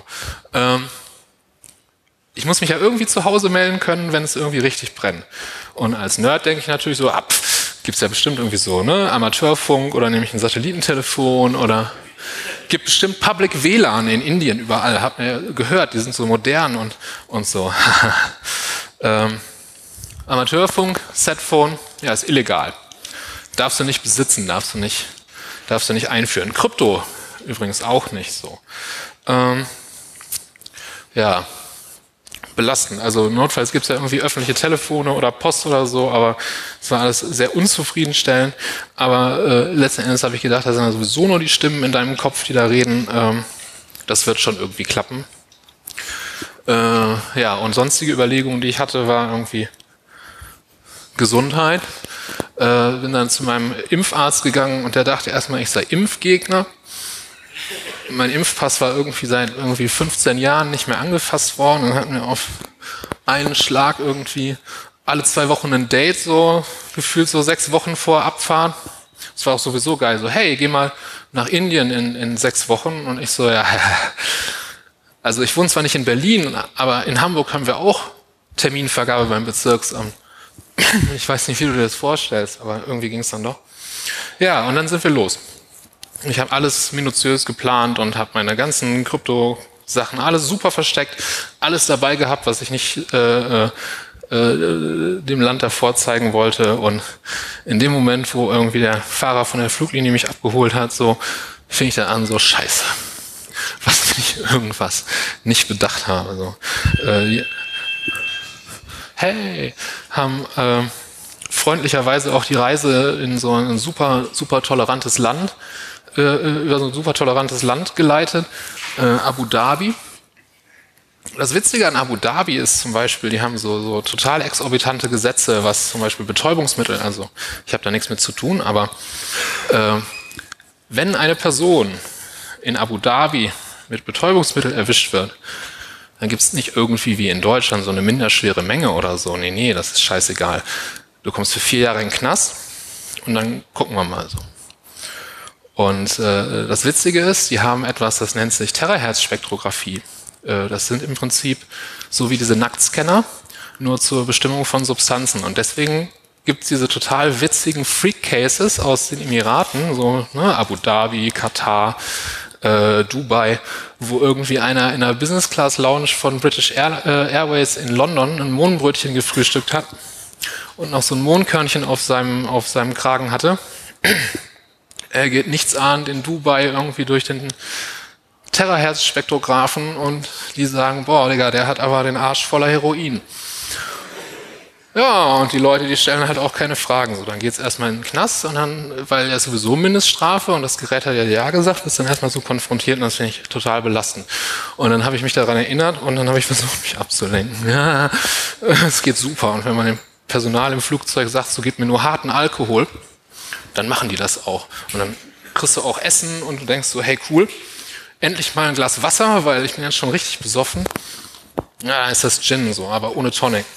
Ich muss mich ja irgendwie zu Hause melden können, wenn es irgendwie richtig brennt. Und als Nerd denke ich natürlich so, gibt's ja bestimmt irgendwie so, ne, Amateurfunk oder nehme ich ein Satellitentelefon oder gibt bestimmt Public WLAN in Indien überall. Hab mir gehört, die sind so modern und so. Amateurfunk, Setphone, ja, ist illegal. Darfst du nicht besitzen, darfst du nicht einführen. Krypto übrigens auch nicht so. Ja. Belastend. Also notfalls gibt es ja irgendwie öffentliche Telefone oder Post oder so, aber es war alles sehr unzufriedenstellend. Aber letzten Endes habe ich gedacht, da sind ja sowieso nur die Stimmen in deinem Kopf, die da reden. Das wird schon irgendwie klappen. Ja, und sonstige Überlegungen, die ich hatte, war irgendwie Gesundheit. Bin dann zu meinem Impfarzt gegangen und der dachte erstmal, ich sei Impfgegner. Mein Impfpass war irgendwie seit 15 Jahren nicht mehr angefasst worden und hat mir auf einen Schlag irgendwie alle 2 Wochen ein Date, so gefühlt so 6 Wochen vor Abfahrt. Das war auch sowieso geil, so hey, geh mal nach Indien in 6 Wochen und ich so, ja, also ich wohne zwar nicht in Berlin, aber in Hamburg haben wir auch Terminvergabe beim Bezirksamt. Ich weiß nicht, wie du dir das vorstellst, aber irgendwie ging es dann doch. Ja, und dann sind wir los. Ich habe alles minutiös geplant und habe meine ganzen Krypto-Sachen alles super versteckt, alles dabei gehabt, was ich nicht dem Land davor zeigen wollte. Und in dem Moment, wo irgendwie der Fahrer von der Fluglinie mich abgeholt hat, so fing ich dann an, so Scheiße, was wenn ich irgendwas nicht bedacht habe. So, hey, haben freundlicherweise auch die Reise in so ein super, super tolerantes Land über so ein super tolerantes Land geleitet, Abu Dhabi. Das Witzige an Abu Dhabi ist zum Beispiel, die haben so total exorbitante Gesetze, was zum Beispiel Betäubungsmittel, also ich habe da nichts mit zu tun, aber wenn eine Person in Abu Dhabi mit Betäubungsmittel erwischt wird, Dann gibt's nicht irgendwie wie in Deutschland so eine minderschwere Menge oder so. Nee, das ist scheißegal. Du kommst für 4 Jahre in den Knast und dann gucken wir mal so. Und das Witzige ist, die haben etwas, das nennt sich Terahertz-Spektrographie. Das sind im Prinzip so wie diese Nacktscanner, nur zur Bestimmung von Substanzen. Und deswegen gibt's diese total witzigen Freak-Cases aus den Emiraten, so Abu Dhabi, Katar, Dubai, wo irgendwie einer in einer Business-Class-Lounge von British Airways in London ein Mohnbrötchen gefrühstückt hat und noch so ein Mohnkörnchen auf seinem Kragen hatte. Er geht nichtsahnend in Dubai irgendwie durch den Terahertz-Spektrographen und die sagen, boah, Digga, der hat aber den Arsch voller Heroin. Ja, und die Leute, die stellen halt auch keine Fragen. So, dann geht's erstmal in den Knast und dann, weil er sowieso Mindeststrafe und das Gerät hat ja gesagt, ist dann erstmal so konfrontiert und das finde ich total belastend. Und dann habe ich mich daran erinnert und dann habe ich versucht, mich abzulenken. Ja, es geht super. Und wenn man dem Personal im Flugzeug sagt, so gib mir nur harten Alkohol, dann machen die das auch. Und dann kriegst du auch Essen und du denkst so, hey cool, endlich mal ein Glas Wasser, weil ich bin jetzt schon richtig besoffen. Ja, dann ist das Gin so, aber ohne Tonic.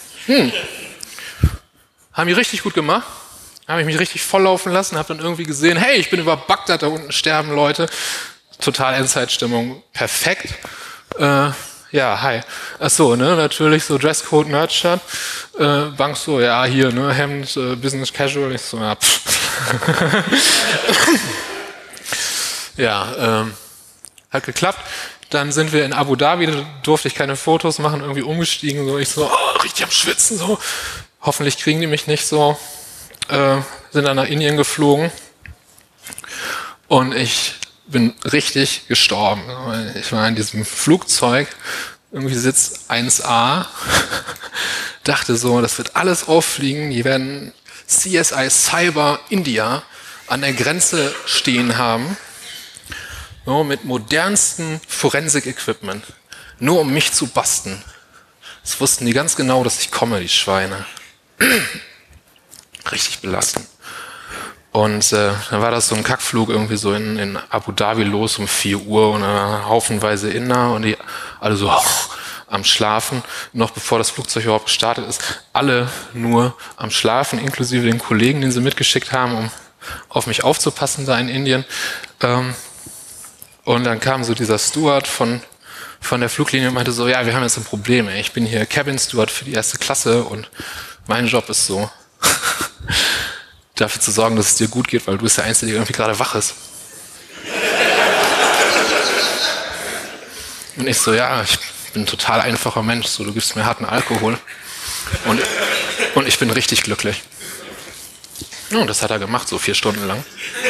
Haben die richtig gut gemacht. Habe ich mich richtig volllaufen lassen, habe dann irgendwie gesehen, hey, ich bin über Bagdad, da unten sterben Leute. Total Endzeitstimmung, perfekt. Ja, hi. Ach so, ne, natürlich so Dresscode, Nerdshirt. Bank so, ja, hier, ne, Hemd, Business Casual. Ich so, ja, pff. Ja, hat geklappt. Dann sind wir in Abu Dhabi, da durfte ich keine Fotos machen, irgendwie umgestiegen. So, ich so, oh, richtig am Schwitzen, so. Hoffentlich kriegen die mich nicht so. Sind dann nach Indien geflogen. Und ich bin richtig gestorben. Ich war in diesem Flugzeug, irgendwie Sitz 1A, dachte so, das wird alles auffliegen, die werden CSI Cyber India an der Grenze stehen haben, so, mit modernsten Forensik-Equipment, nur um mich zu basten. Das wussten die ganz genau, dass ich komme, die Schweine. Richtig belastend. Und dann war das so ein Kackflug irgendwie so in Abu Dhabi los um 4 Uhr und haufenweise Inder und die alle so am Schlafen, noch bevor das Flugzeug überhaupt gestartet ist, alle nur am Schlafen, inklusive den Kollegen, den sie mitgeschickt haben, um auf mich aufzupassen da in Indien. Und dann kam so dieser Steward von der Fluglinie und meinte so, ja, wir haben jetzt ein Problem, ey. Ich bin hier Cabin Steward für die 1. Klasse und mein Job ist so, dafür zu sorgen, dass es dir gut geht, weil du bist der Einzige, der irgendwie gerade wach ist. Und ich so, ja, ich bin ein total einfacher Mensch, so, du gibst mir harten Alkohol und ich bin richtig glücklich. Ja, und das hat er gemacht, so 4 Stunden lang.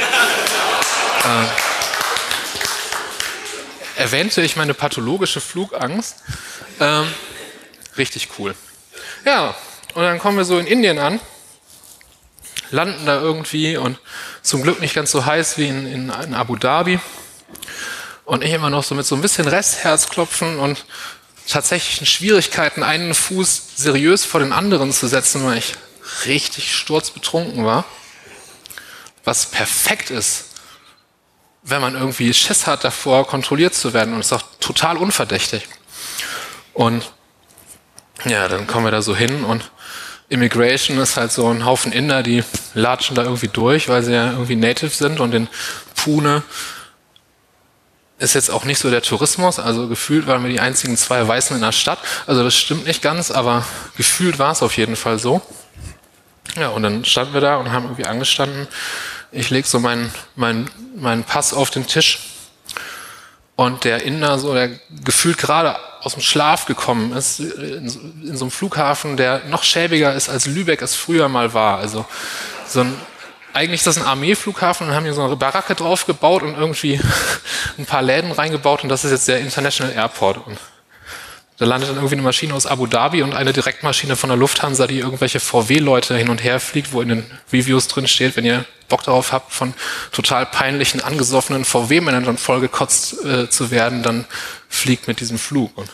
Erwähnte ich meine pathologische Flugangst. Richtig cool. Ja, und dann kommen wir so in Indien an, landen da irgendwie und zum Glück nicht ganz so heiß wie in Abu Dhabi. Und ich immer noch so mit so ein bisschen Restherzklopfen und tatsächlichen Schwierigkeiten, einen Fuß seriös vor den anderen zu setzen, weil ich richtig sturzbetrunken war. Was perfekt ist, wenn man irgendwie Schiss hat davor, kontrolliert zu werden, und ist auch total unverdächtig. Und ja, dann kommen wir da so hin und Immigration ist halt so ein Haufen Inder, die latschen da irgendwie durch, weil sie ja irgendwie Native sind, und in Pune ist jetzt auch nicht so der Tourismus, also gefühlt waren wir die einzigen 2 Weißen in der Stadt, also das stimmt nicht ganz, aber gefühlt war es auf jeden Fall so. Ja, und dann standen wir da und haben irgendwie angestanden. Ich lege so meinen Pass auf den Tisch und der Inder, so, der gefühlt gerade aus dem Schlaf gekommen ist, in so einem Flughafen, der noch schäbiger ist, als Lübeck es früher mal war. Also eigentlich ist das ein Armeeflughafen und haben hier so eine Baracke drauf gebaut und irgendwie ein paar Läden reingebaut, und das ist jetzt der International Airport. Und da landet dann irgendwie eine Maschine aus Abu Dhabi und eine Direktmaschine von der Lufthansa, die irgendwelche VW-Leute hin und her fliegt, wo in den Reviews drin steht, wenn ihr Bock darauf habt, von total peinlichen, angesoffenen VW-Managern vollgekotzt zu werden, dann fliegt mit diesem Flug. Und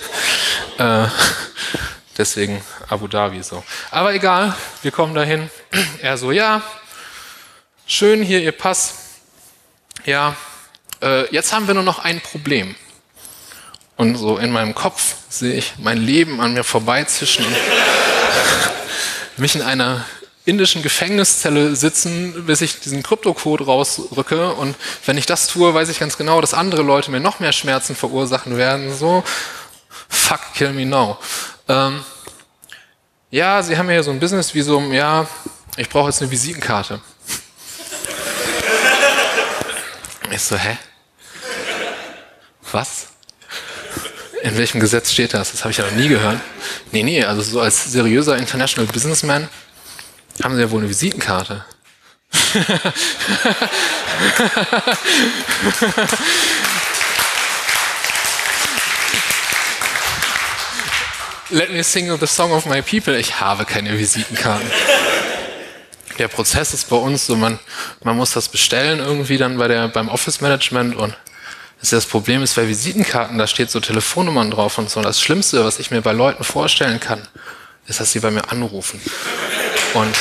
deswegen Abu Dhabi so. Aber egal, wir kommen dahin. Er so, ja, schön hier, Ihr Pass. Ja, jetzt haben wir nur noch ein Problem. Und so in meinem Kopf sehe ich mein Leben an mir vorbeizischen und mich in einer indischen Gefängniszelle sitzen, bis ich diesen Kryptocode rausrücke. Und wenn ich das tue, weiß ich ganz genau, dass andere Leute mir noch mehr Schmerzen verursachen werden. So, fuck, kill me now. Ja, Sie haben ja so ein Business-Visum. Ja, ich brauche jetzt eine Visitenkarte. Ich so, hä? Was? In welchem Gesetz steht das? Das habe ich ja noch nie gehört. Nee, also so als seriöser International Businessman haben Sie ja wohl eine Visitenkarte. Let me sing the song of my people. Ich habe keine Visitenkarten. Der Prozess ist bei uns so, man muss das bestellen irgendwie dann beim Office Management und das Problem ist, bei Visitenkarten, da steht so Telefonnummern drauf und so. Und das Schlimmste, was ich mir bei Leuten vorstellen kann, ist, dass sie bei mir anrufen. Und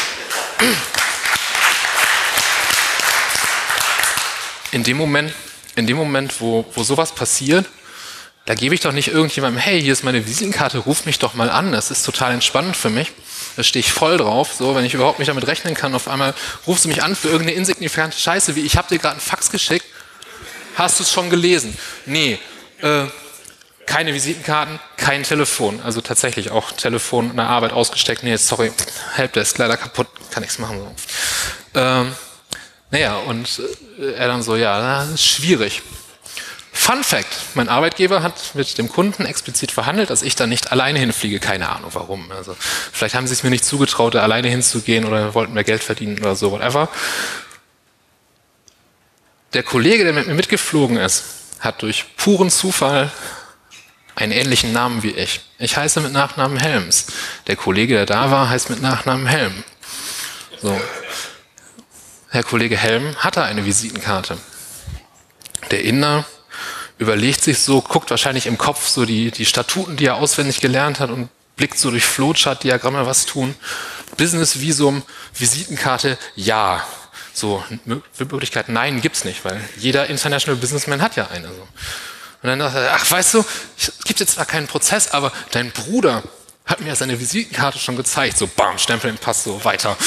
in dem Moment, wo sowas passiert, da gebe ich doch nicht irgendjemandem, hey, hier ist meine Visitenkarte, ruf mich doch mal an. Das ist total entspannend für mich. Da stehe ich voll drauf. So, wenn ich überhaupt nicht damit rechnen kann, auf einmal rufst du mich an für irgendeine insignifikante Scheiße, wie ich habe dir gerade einen Fax geschickt. Hast du es schon gelesen? Nee, keine Visitenkarten, kein Telefon. Also tatsächlich auch Telefon in der Arbeit ausgesteckt. Nee, sorry, Helpdesk, leider kaputt, kann nichts machen. So. Naja, und er dann so, ja, das ist schwierig. Fun Fact, mein Arbeitgeber hat mit dem Kunden explizit verhandelt, dass ich da nicht alleine hinfliege. Keine Ahnung warum. Also vielleicht haben sie es mir nicht zugetraut, da alleine hinzugehen oder wollten mehr Geld verdienen oder so, whatever. Der Kollege, der mit mir mitgeflogen ist, hat durch puren Zufall einen ähnlichen Namen wie ich. Ich heiße mit Nachnamen Helms. Der Kollege, der da war, heißt mit Nachnamen Helm. So. Herr Kollege Helm hatte eine Visitenkarte. Der Inder überlegt sich so, guckt wahrscheinlich im Kopf so die Statuten, die er auswendig gelernt hat und blickt so durch Flowchart-Diagramme, was tun. Business-Visum, Visitenkarte, ja. So, Möglichkeit, nein, gibt's nicht, weil jeder International Businessman hat ja eine. So. Und dann dachte er, ach, weißt du, es gibt jetzt zwar keinen Prozess, aber dein Bruder hat mir seine Visitenkarte schon gezeigt. So, bam, Stempel im Pass, so, weiter.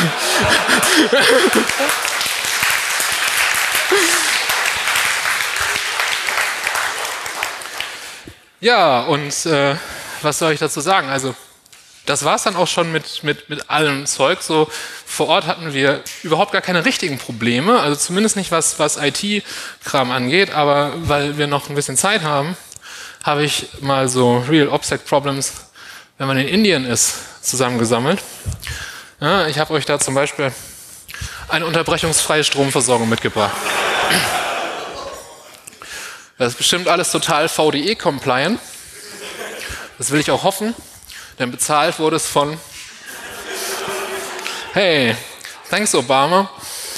Ja, und was soll ich dazu sagen? Also, das war es dann auch schon mit allem Zeug. So, vor Ort hatten wir überhaupt gar keine richtigen Probleme, also zumindest nicht was IT-Kram angeht, aber weil wir noch ein bisschen Zeit haben, habe ich mal so Real Obstacle Problems, wenn man in Indien ist, zusammengesammelt. Ja, ich habe euch da zum Beispiel eine unterbrechungsfreie Stromversorgung mitgebracht. Das ist bestimmt alles total VDE-compliant. Das will ich auch hoffen. Denn bezahlt wurde es von, hey, thanks Obama.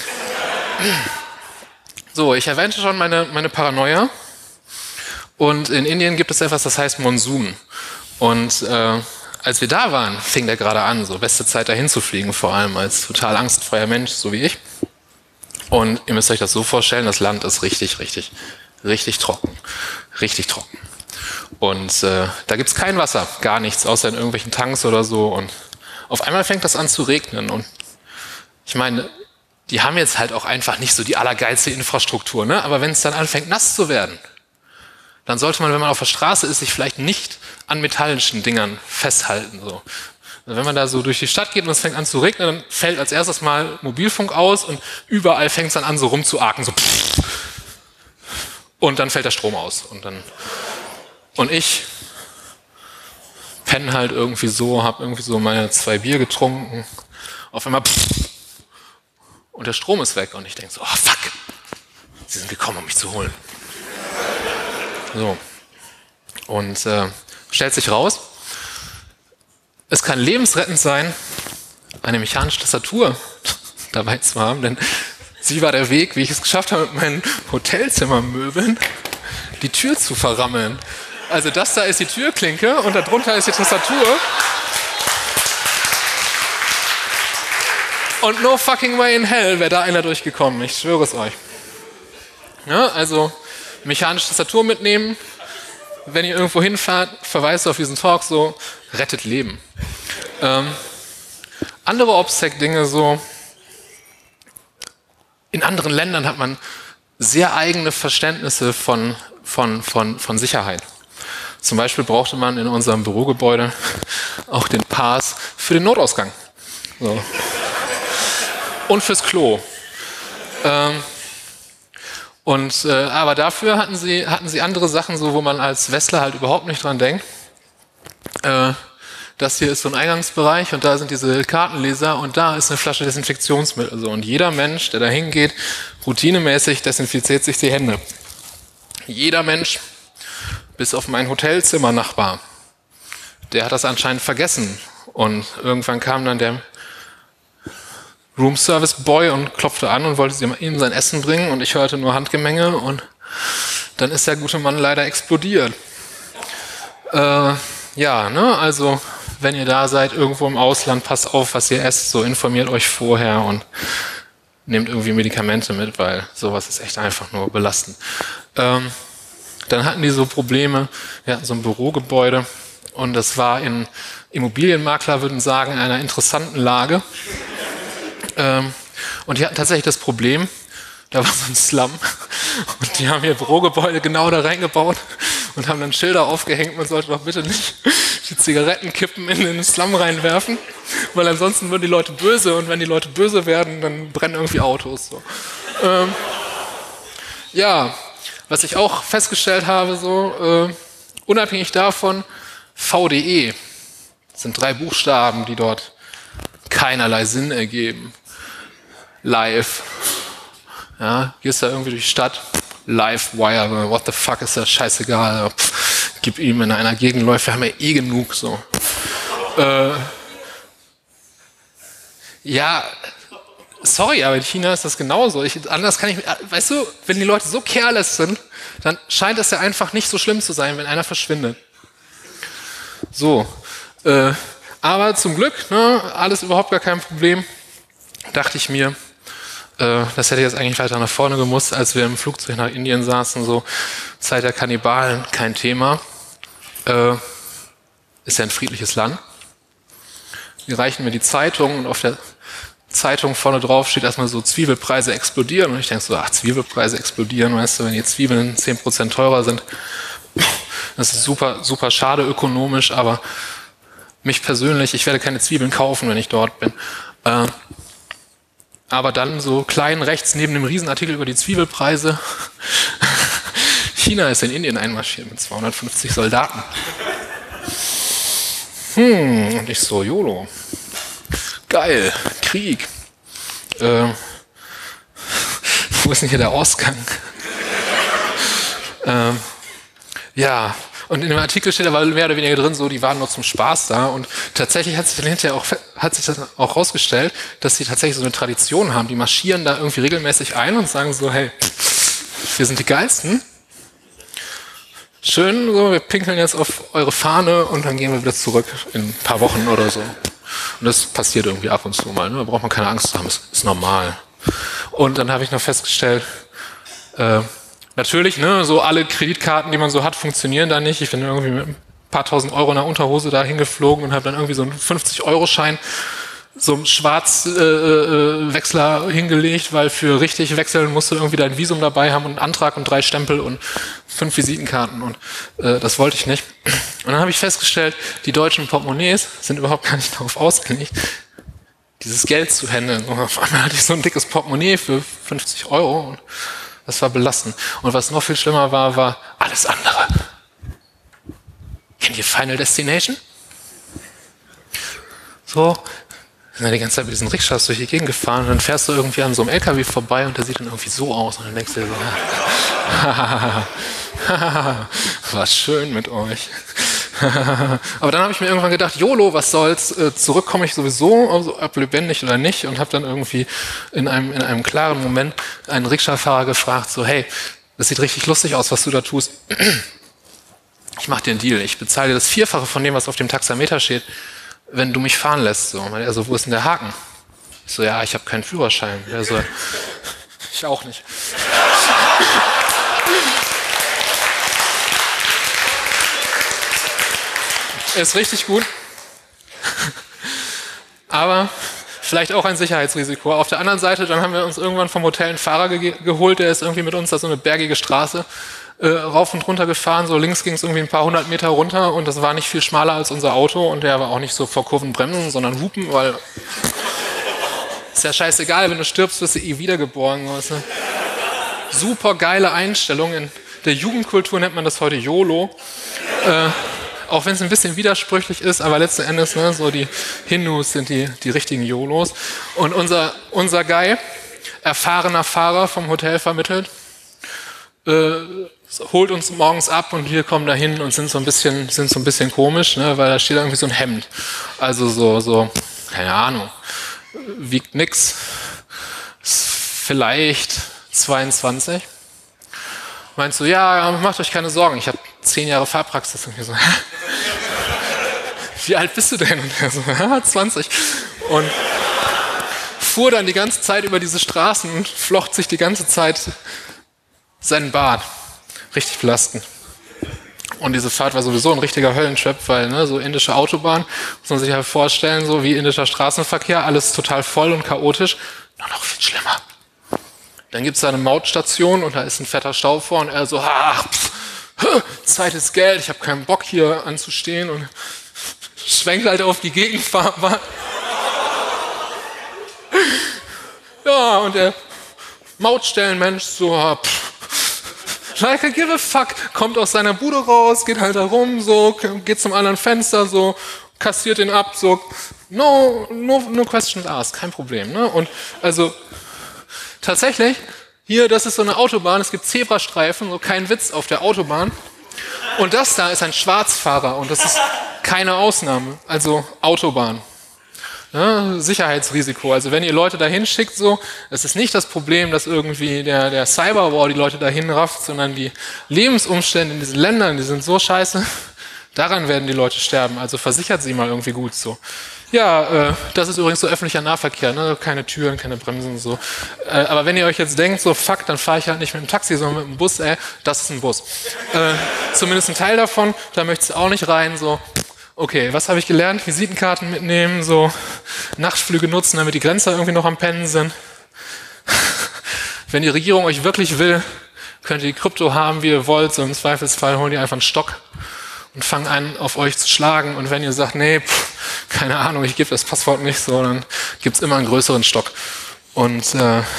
So, ich erwähnte schon meine Paranoia. Und in Indien gibt es etwas, das heißt Monsun. Und als wir da waren, fing der gerade an, so beste Zeit dahin zu fliegen, vor allem als total angstfreier Mensch, so wie ich. Und ihr müsst euch das so vorstellen, das Land ist richtig trocken. Richtig trocken. Und da gibt's kein Wasser, gar nichts, außer in irgendwelchen Tanks oder so. Und auf einmal fängt das an zu regnen. Und ich meine, die haben jetzt halt auch einfach nicht so die allergeilste Infrastruktur, ne? Aber wenn es dann anfängt, nass zu werden, dann sollte man, wenn man auf der Straße ist, sich vielleicht nicht an metallischen Dingern festhalten. So. Also wenn man da so durch die Stadt geht und es fängt an zu regnen, dann fällt als erstes mal Mobilfunk aus und überall fängt es dann an, so rumzuarken, so pff. Und dann fällt der Strom aus. Und ich penne halt irgendwie so, habe irgendwie so meine 2 Bier getrunken. Auf einmal und der Strom ist weg. Und ich denke so, oh fuck, sie sind gekommen, um mich zu holen. So. Und stellt sich raus, es kann lebensrettend sein, eine mechanische Tastatur dabei zu haben, denn sie war der Weg, wie ich es geschafft habe, mit meinen Hotelzimmermöbeln die Tür zu verrammeln. Also das da ist die Türklinke und darunter ist die Tastatur. Und no fucking way in hell wäre da einer durchgekommen, ich schwöre es euch. Ja, also mechanische Tastatur mitnehmen, wenn ihr irgendwo hinfahrt, verweist auf diesen Talk so, rettet Leben. Andere OPSEC-Dinge so, in anderen Ländern hat man sehr eigene Verständnisse von Sicherheit. Zum Beispiel brauchte man in unserem Bürogebäude auch den Pass für den Notausgang. So. Und fürs Klo. Aber dafür hatten sie andere Sachen, so, wo man als Westler halt überhaupt nicht dran denkt. Das hier ist so ein Eingangsbereich und da sind diese Kartenleser und da ist eine Flasche Desinfektionsmittel. So. Und jeder Mensch, der da hingeht, routinemäßig desinfiziert sich die Hände. Jeder Mensch, bis auf meinen Hotelzimmernachbar, der hat das anscheinend vergessen. Und irgendwann kam dann der Room-Service-Boy und klopfte an und wollte ihm sein Essen bringen und ich hörte nur Handgemenge und dann ist der gute Mann leider explodiert. Also wenn ihr da seid, irgendwo im Ausland, passt auf, was ihr esst, so informiert euch vorher und nehmt irgendwie Medikamente mit, weil sowas ist echt einfach nur belastend. Dann hatten die so Probleme, wir hatten so ein Bürogebäude und das war in Immobilienmakler würden sagen, in einer interessanten Lage. Und die hatten tatsächlich das Problem, da war so ein Slum und die haben ihr Bürogebäude genau da reingebaut und haben dann Schilder aufgehängt, man sollte doch bitte nicht die Zigarettenkippen in den Slum reinwerfen, weil ansonsten würden die Leute böse und wenn die Leute böse werden, dann brennen irgendwie Autos. So. Was ich auch festgestellt habe, so unabhängig davon, VDE sind 3 Buchstaben, die dort keinerlei Sinn ergeben. Live. Ja, gehst da irgendwie durch die Stadt, Live-Wire, what the fuck, ist das scheißegal. Gib ihm in einer Gegenläufe, wir haben ja eh genug, so. Sorry, aber in China ist das genauso. Weißt du, wenn die Leute so careless sind, dann scheint es ja einfach nicht so schlimm zu sein, wenn einer verschwindet. So. Aber zum Glück, ne, alles überhaupt gar kein Problem, dachte ich mir, das hätte jetzt eigentlich weiter nach vorne gemusst, als wir im Flugzeug nach Indien saßen, so Zeit der Kannibalen, kein Thema. Ist ja ein friedliches Land. Die reichen mir die Zeitung und auf der Zeitung vorne drauf steht erstmal so, Zwiebelpreise explodieren. Und ich denke so, Zwiebelpreise explodieren, weißt du, wenn die Zwiebeln 10% teurer sind. Das ist super, super schade ökonomisch, aber mich persönlich, ich werde keine Zwiebeln kaufen, wenn ich dort bin. Aber dann so klein rechts neben dem Riesenartikel über die Zwiebelpreise. China ist in Indien einmarschiert mit 250 Soldaten. Und ich so, YOLO. Geil, Krieg. Wo ist denn hier der Ausgang? Und in dem Artikel steht aber mehr oder weniger drin, so, die waren nur zum Spaß da. Und tatsächlich hat sich dann hinterher auch rausgestellt, dass sie tatsächlich so eine Tradition haben. Die marschieren da irgendwie regelmäßig ein und sagen so, hey, wir sind die Geilsten. Schön, so, wir pinkeln jetzt auf eure Fahne und dann gehen wir wieder zurück in ein paar Wochen oder so. Und das passiert irgendwie ab und zu mal. Ne? Da braucht man keine Angst haben, das ist normal. Und dann habe ich noch festgestellt, natürlich, ne, so alle Kreditkarten, die man so hat, funktionieren da nicht. Ich bin irgendwie mit ein paar tausend Euro in der Unterhose da hingeflogen und habe dann irgendwie so einen 50-Euro-Schein so einen Schwarzwechsler hingelegt, weil für richtig wechseln musst du irgendwie dein Visum dabei haben und einen Antrag und 3 Stempel und 5 Visitenkarten und das wollte ich nicht. Und dann habe ich festgestellt, die deutschen Portemonnaies sind überhaupt gar nicht darauf ausgelegt, dieses Geld zu handeln. Und auf einmal hatte ich so ein dickes Portemonnaie für 50 Euro und das war belastend. Und was noch viel schlimmer war, war alles andere. Kennt ihr Final Destination? So, sind ja die ganze Zeit mit diesen Rikschas durch die Gegend gefahren und dann fährst du irgendwie an so einem LKW vorbei und der sieht dann irgendwie so aus und dann denkst du dir so, war schön mit euch. Aber dann habe ich mir irgendwann gedacht, YOLO, was soll's, zurück komme ich sowieso, also ob lebendig oder nicht, und habe dann irgendwie in einem klaren Moment einen Rikscha-Fahrer gefragt, so, hey, das sieht richtig lustig aus, was du da tust. Ich mache dir einen Deal, ich bezahle dir das Vierfache von dem, was auf dem Taxameter steht, wenn du mich fahren lässt. So. Also, wo ist denn der Haken? Ich so, ja, ich habe keinen Führerschein. Er so, ich auch nicht. Ist richtig gut. Aber vielleicht auch ein Sicherheitsrisiko. Auf der anderen Seite, dann haben wir uns irgendwann vom Hotel einen Fahrer geholt, der ist irgendwie mit uns da so eine bergige Straße rauf und runter gefahren. So links ging es irgendwie ein paar 100 Meter runter und das war nicht viel schmaler als unser Auto und der war auch nicht so vor Kurven bremsen, sondern hupen, weil ist ja scheißegal, wenn du stirbst, wirst du eh wiedergeboren. Weißt du? Super geile Einstellung. In der Jugendkultur nennt man das heute YOLO. Auch wenn es ein bisschen widersprüchlich ist, aber letzten Endes, ne, so die Hindus sind die richtigen YOLOs. Und unser Guy, erfahrener Fahrer vom Hotel vermittelt, holt uns morgens ab und wir kommen da hin und sind so ein bisschen komisch, ne, weil da steht irgendwie so ein Hemd. Also so, keine Ahnung, wiegt nix, vielleicht 22. Meinst du, ja, macht euch keine Sorgen, ich habe 10 Jahre Fahrpraxis. Und wir so, wie alt bist du denn? Und er so, 20. Und fuhr dann die ganze Zeit über diese Straßen und flocht sich die ganze Zeit seinen Bart. Richtig belastend. Und diese Fahrt war sowieso ein richtiger Höllentrip, weil ne, so indische Autobahn, muss man sich halt vorstellen, so wie indischer Straßenverkehr, alles total voll und chaotisch. Noch viel schlimmer. Dann gibt es da eine Mautstation und da ist ein fetter Stau vor und er so, Zeit ist Geld, ich habe keinen Bock hier anzustehen und schwenkt halt auf die Gegenfahrbahn. Ja, und der Mautstellenmensch so, like I give a fuck, kommt aus seiner Bude raus, geht halt da rum, so, geht zum anderen Fenster, so, kassiert den ab, so, no questions asked, kein Problem, ne? Und also tatsächlich, hier, das ist so eine Autobahn, es gibt Zebrastreifen, so kein Witz auf der Autobahn. Und das da ist ein Schwarzfahrer und das ist keine Ausnahme, also Autobahn. Ja, Sicherheitsrisiko. Also wenn ihr Leute dahin schickt, so, es ist nicht das Problem, dass irgendwie der Cyberwar die Leute dahin rafft, sondern die Lebensumstände in diesen Ländern, die sind so scheiße, daran werden die Leute sterben. Also versichert sie mal irgendwie gut so. Ja, das ist übrigens so öffentlicher Nahverkehr, ne? Keine Türen, keine Bremsen und so. Aber wenn ihr euch jetzt denkt, so fuck, dann fahre ich halt nicht mit dem Taxi, sondern mit dem Bus, das ist ein Bus. Zumindest ein Teil davon, da möchtest du auch nicht rein, so. Okay, was habe ich gelernt? Visitenkarten mitnehmen, so Nachtflüge nutzen, damit die Grenzer irgendwie noch am Pennen sind. Wenn die Regierung euch wirklich will, könnt ihr die Krypto haben, wie ihr wollt, so im Zweifelsfall holen die einfach einen Stock und fangen an, auf euch zu schlagen. Und wenn ihr sagt, nee, keine Ahnung, ich gebe das Passwort nicht so, dann gibt's immer einen größeren Stock. Und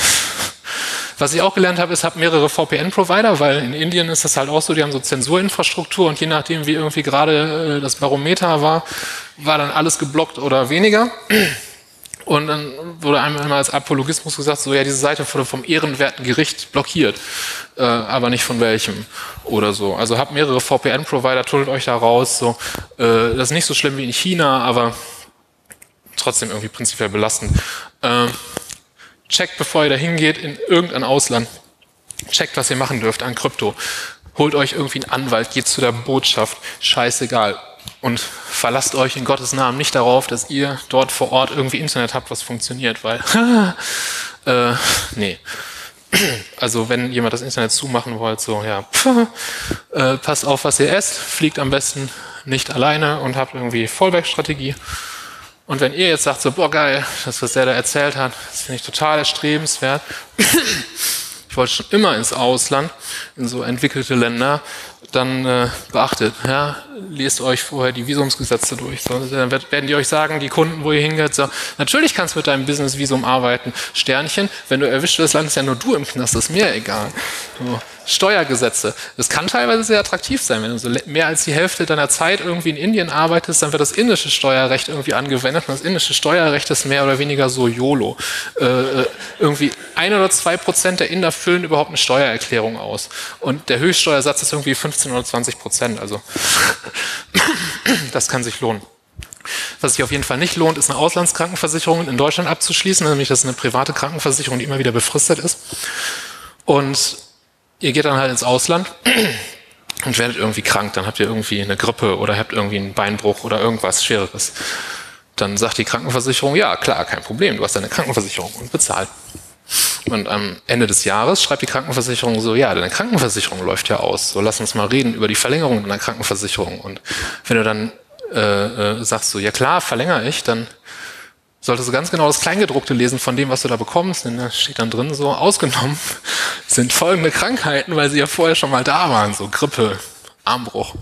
was ich auch gelernt habe, ist, habt mehrere VPN-Provider, weil in Indien ist das halt auch so, die haben so Zensurinfrastruktur und je nachdem, wie irgendwie gerade das Barometer war dann alles geblockt oder weniger. Und dann wurde einmal als Apologismus gesagt, so ja, diese Seite wurde vom ehrenwerten Gericht blockiert, aber nicht von welchem oder so. Also habt mehrere VPN-Provider, tunnelt euch da raus. So. Das ist nicht so schlimm wie in China, aber trotzdem irgendwie prinzipiell belastend. Checkt, bevor ihr da hingeht, in irgendein Ausland. Checkt, was ihr machen dürft an Krypto. Holt euch irgendwie einen Anwalt, geht zu der Botschaft, scheißegal. Und verlasst euch in Gottes Namen nicht darauf, dass ihr dort vor Ort irgendwie Internet habt, was funktioniert, weil, nee. Also wenn jemand das Internet zumachen wollt, so, ja, passt auf, was ihr esst, fliegt am besten nicht alleine und habt irgendwie Fallback-Strategie. Und wenn ihr jetzt sagt, so, boah, geil, das, was der da erzählt hat, das finde ich total erstrebenswert. Ich wollte schon immer ins Ausland, in so entwickelte Länder, dann beachtet, ja, lest euch vorher die Visumsgesetze durch. So, dann werden die euch sagen, die Kunden, wo ihr hingeht, so, natürlich kannst du mit deinem Business-Visum arbeiten, Sternchen, wenn du erwischt wirst, landest ja nur du im Knast, das ist mir egal. So, Steuergesetze, das kann teilweise sehr attraktiv sein, wenn du so mehr als die Hälfte deiner Zeit irgendwie in Indien arbeitest, dann wird das indische Steuerrecht irgendwie angewendet und das indische Steuerrecht ist mehr oder weniger so YOLO. Irgendwie 1 oder 2% der Inder füllen überhaupt eine Steuererklärung aus und der Höchststeuersatz ist irgendwie 15 oder 20%, also das kann sich lohnen. Was sich auf jeden Fall nicht lohnt, ist eine Auslandskrankenversicherung in Deutschland abzuschließen, nämlich das ist eine private Krankenversicherung, die immer wieder befristet ist. Und ihr geht dann halt ins Ausland und werdet irgendwie krank, dann habt ihr irgendwie eine Grippe oder habt irgendwie einen Beinbruch oder irgendwas Schwereres. Dann sagt die Krankenversicherung, ja klar, kein Problem, du hast deine Krankenversicherung und bezahlt. Und am Ende des Jahres schreibt die Krankenversicherung so, ja, deine Krankenversicherung läuft ja aus, so lass uns mal reden über die Verlängerung deiner Krankenversicherung. Und wenn du dann sagst du, ja klar, verlängere ich, dann solltest du ganz genau das Kleingedruckte lesen von dem, was du da bekommst. Denn da steht dann drin so, ausgenommen sind folgende Krankheiten, weil sie ja vorher schon mal da waren. So Grippe, Armbruch.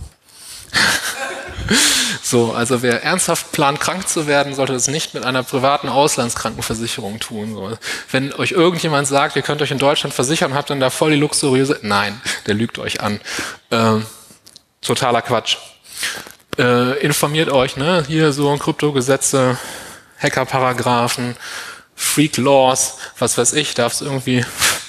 So, also wer ernsthaft plant, krank zu werden, sollte das nicht mit einer privaten Auslandskrankenversicherung tun. So. Wenn euch irgendjemand sagt, ihr könnt euch in Deutschland versichern und habt dann da voll die luxuriöse... Nein, der lügt euch an. Totaler Quatsch. Informiert euch, ne? Hier so Kryptogesetze, Hackerparagraphen, Freak Laws, was weiß ich, darfst irgendwie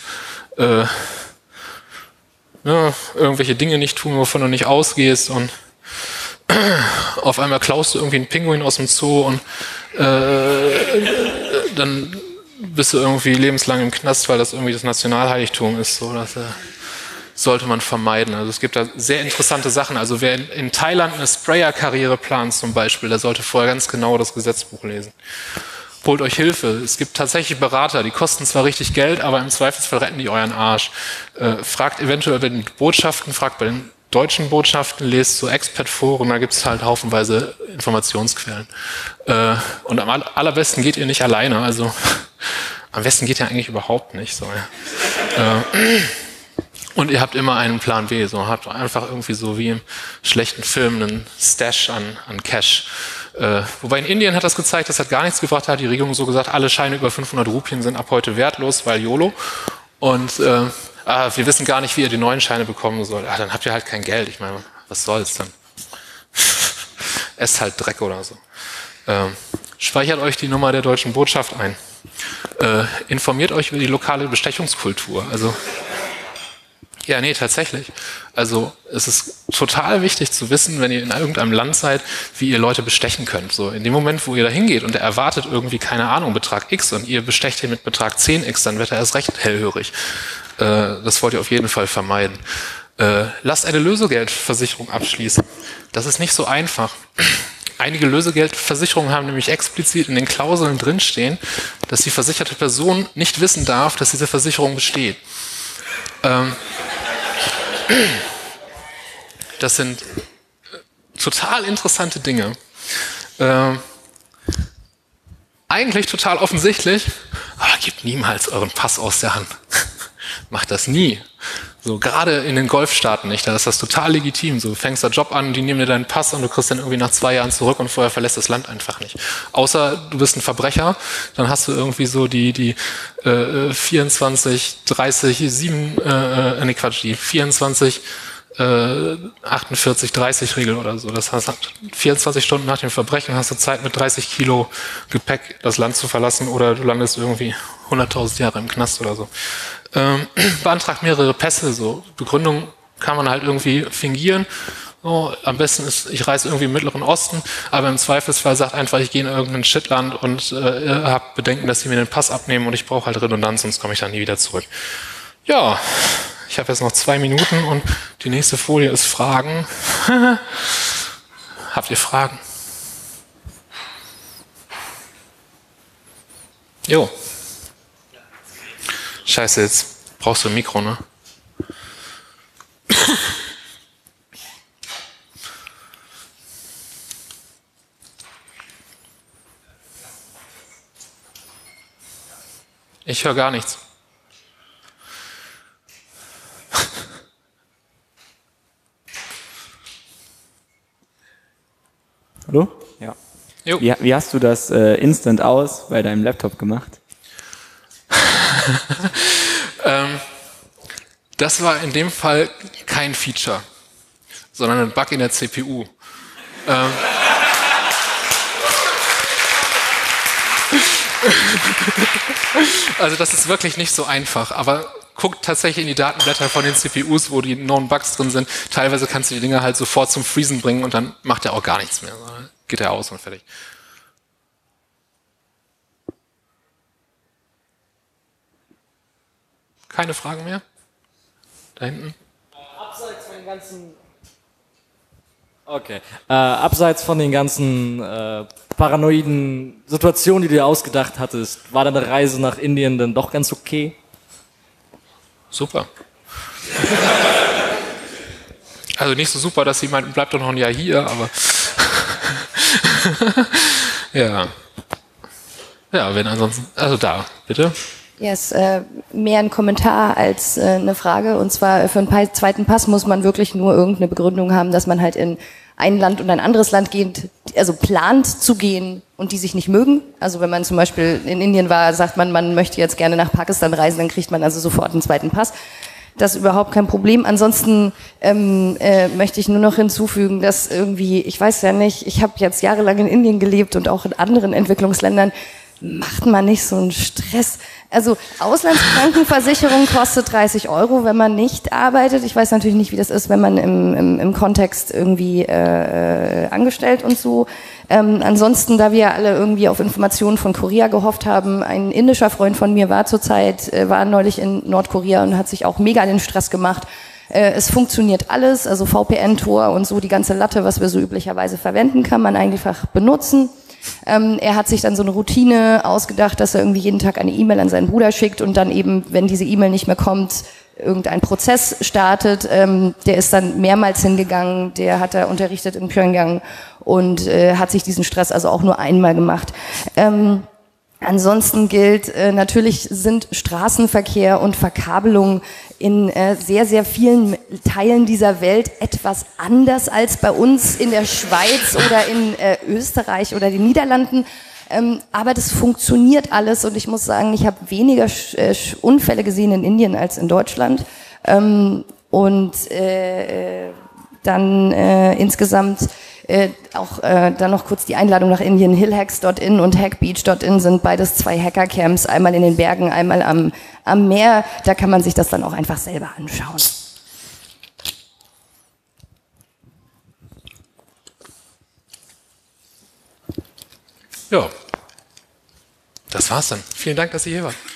irgendwelche Dinge nicht tun, wovon du nicht ausgehst und auf einmal klaust du irgendwie einen Pinguin aus dem Zoo und dann bist du irgendwie lebenslang im Knast, weil das irgendwie das Nationalheiligtum ist. So, das sollte man vermeiden. Also es gibt da sehr interessante Sachen. Also wer in Thailand eine Sprayer-Karriere plant zum Beispiel, der sollte vorher ganz genau das Gesetzbuch lesen. Holt euch Hilfe. Es gibt tatsächlich Berater, die kosten zwar richtig Geld, aber im Zweifelsfall retten die euren Arsch. Fragt eventuell bei den Botschaften, fragt bei den deutschen Botschaften, lest so Expat-Foren, da gibt es halt haufenweise Informationsquellen. Und am allerbesten geht ihr nicht alleine. Also am besten geht ihr eigentlich überhaupt nicht. So, ja. Und ihr habt immer einen Plan B, so habt einfach irgendwie so wie im schlechten Film einen Stash an Cash. Wobei in Indien hat das gezeigt, das hat gar nichts gebracht, da hat die Regierung so gesagt, alle Scheine über 500 Rupien sind ab heute wertlos, weil YOLO. Und wir wissen gar nicht, wie ihr die neuen Scheine bekommen sollt. Dann habt ihr halt kein Geld. Ich meine, was soll's dann? Esst halt Dreck oder so. Speichert euch die Nummer der deutschen Botschaft ein. Informiert euch über die lokale Bestechungskultur. Also ja, nee, tatsächlich. Also es ist total wichtig zu wissen, wenn ihr in irgendeinem Land seid, wie ihr Leute bestechen könnt. So in dem Moment, wo ihr da hingeht und er erwartet irgendwie, keine Ahnung, Betrag X und ihr bestecht ihn mit Betrag 10x, dann wird er erst recht hellhörig. Das wollt ihr auf jeden Fall vermeiden. Lasst eine Lösegeldversicherung abschließen. Das ist nicht so einfach. Einige Lösegeldversicherungen haben nämlich explizit in den Klauseln drinstehen, dass die versicherte Person nicht wissen darf, dass diese Versicherung besteht. Das sind total interessante Dinge. Eigentlich total offensichtlich, aber gebt niemals euren Pass aus der Hand. Macht das nie. So, gerade in den Golfstaaten nicht, da ist das total legitim. So, du fängst da Job an, die nehmen dir deinen Pass und du kriegst dann irgendwie nach 2 Jahren zurück und vorher verlässt das Land einfach nicht. Außer du bist ein Verbrecher, dann hast du irgendwie so die 24, 30, 7, nee Quatsch, die 24, 48, 30 Regel oder so. Das heißt, 24 Stunden nach dem Verbrechen hast du Zeit, mit 30 Kilo Gepäck das Land zu verlassen oder du landest irgendwie 100.000 Jahre im Knast oder so. Beantragt mehrere Pässe, so. Begründung kann man halt irgendwie fingieren. So, am besten ist, ich reise irgendwie im Mittleren Osten, aber im Zweifelsfall sagt einfach, ich gehe in irgendein Shitland und habe Bedenken, dass sie mir den Pass abnehmen und ich brauche halt Redundanz, sonst komme ich dann nie wieder zurück. Ja, ich habe jetzt noch 2 Minuten und die nächste Folie ist Fragen. Habt ihr Fragen? Jo. Scheiße, jetzt brauchst du ein Mikro, ne? Ich höre gar nichts. Hallo? Ja. Wie hast du das Instant aus bei deinem Laptop gemacht? Das war in dem Fall kein Feature, sondern ein Bug in der CPU. Also das ist wirklich nicht so einfach, aber guckt tatsächlich in die Datenblätter von den CPUs, wo die Known Bugs drin sind. Teilweise kannst du die Dinger halt sofort zum Freezen bringen und dann macht er auch gar nichts mehr. Geht er aus und fertig. Keine Fragen mehr? Da hinten? Abseits von den ganzen... Okay. Abseits von den ganzen paranoiden Situationen, die du dir ausgedacht hattest, war deine Reise nach Indien dann doch ganz okay? Super. Also nicht so super, dass sie meinten, bleib doch noch ein Jahr hier, aber Ja. Ja, wenn ansonsten, also da, bitte. Ja, ist mehr ein Kommentar als eine Frage. Und zwar für einen zweiten Pass muss man wirklich nur irgendeine Begründung haben, dass man halt in ein Land und ein anderes Land geht, also plant zu gehen und die sich nicht mögen. Also wenn man zum Beispiel in Indien war, sagt man, man möchte jetzt gerne nach Pakistan reisen, dann kriegt man also sofort einen zweiten Pass. Das ist überhaupt kein Problem. Ansonsten möchte ich nur noch hinzufügen, dass irgendwie, ich weiß ja nicht, ich habe jetzt jahrelang in Indien gelebt und auch in anderen Entwicklungsländern, macht man nicht so einen Stress. Also Auslandskrankenversicherung kostet 30 €, wenn man nicht arbeitet. Ich weiß natürlich nicht, wie das ist, wenn man im Kontext irgendwie angestellt und so. Ansonsten, da wir alle irgendwie auf Informationen von Korea gehofft haben, ein indischer Freund von mir war neulich in Nordkorea und hat sich auch mega den Stress gemacht. Es funktioniert alles, also VPN-Tor und so, die ganze Latte, was wir so üblicherweise verwenden, kann man einfach benutzen. Er hat sich dann so eine Routine ausgedacht, dass er irgendwie jeden Tag eine E-Mail an seinen Bruder schickt und dann eben, wenn diese E-Mail nicht mehr kommt, irgendein Prozess startet. Der ist dann mehrmals hingegangen, der hat da unterrichtet in Pyongyang und hat sich diesen Stress also auch nur einmal gemacht. Ansonsten gilt, natürlich sind Straßenverkehr und Verkabelung in sehr, sehr vielen Teilen dieser Welt etwas anders als bei uns in der Schweiz oder in Österreich oder den Niederlanden. Aber das funktioniert alles und ich muss sagen, ich habe weniger Unfälle gesehen in Indien als in Deutschland. Und dann insgesamt auch dann noch kurz die Einladung nach Indien. Hillhacks.in und hackbeach.in sind beides 2 Hackercamps, einmal in den Bergen, einmal am Meer. Da kann man sich das dann auch einfach selber anschauen. Ja, das war's dann. Vielen Dank, dass ihr hier wart.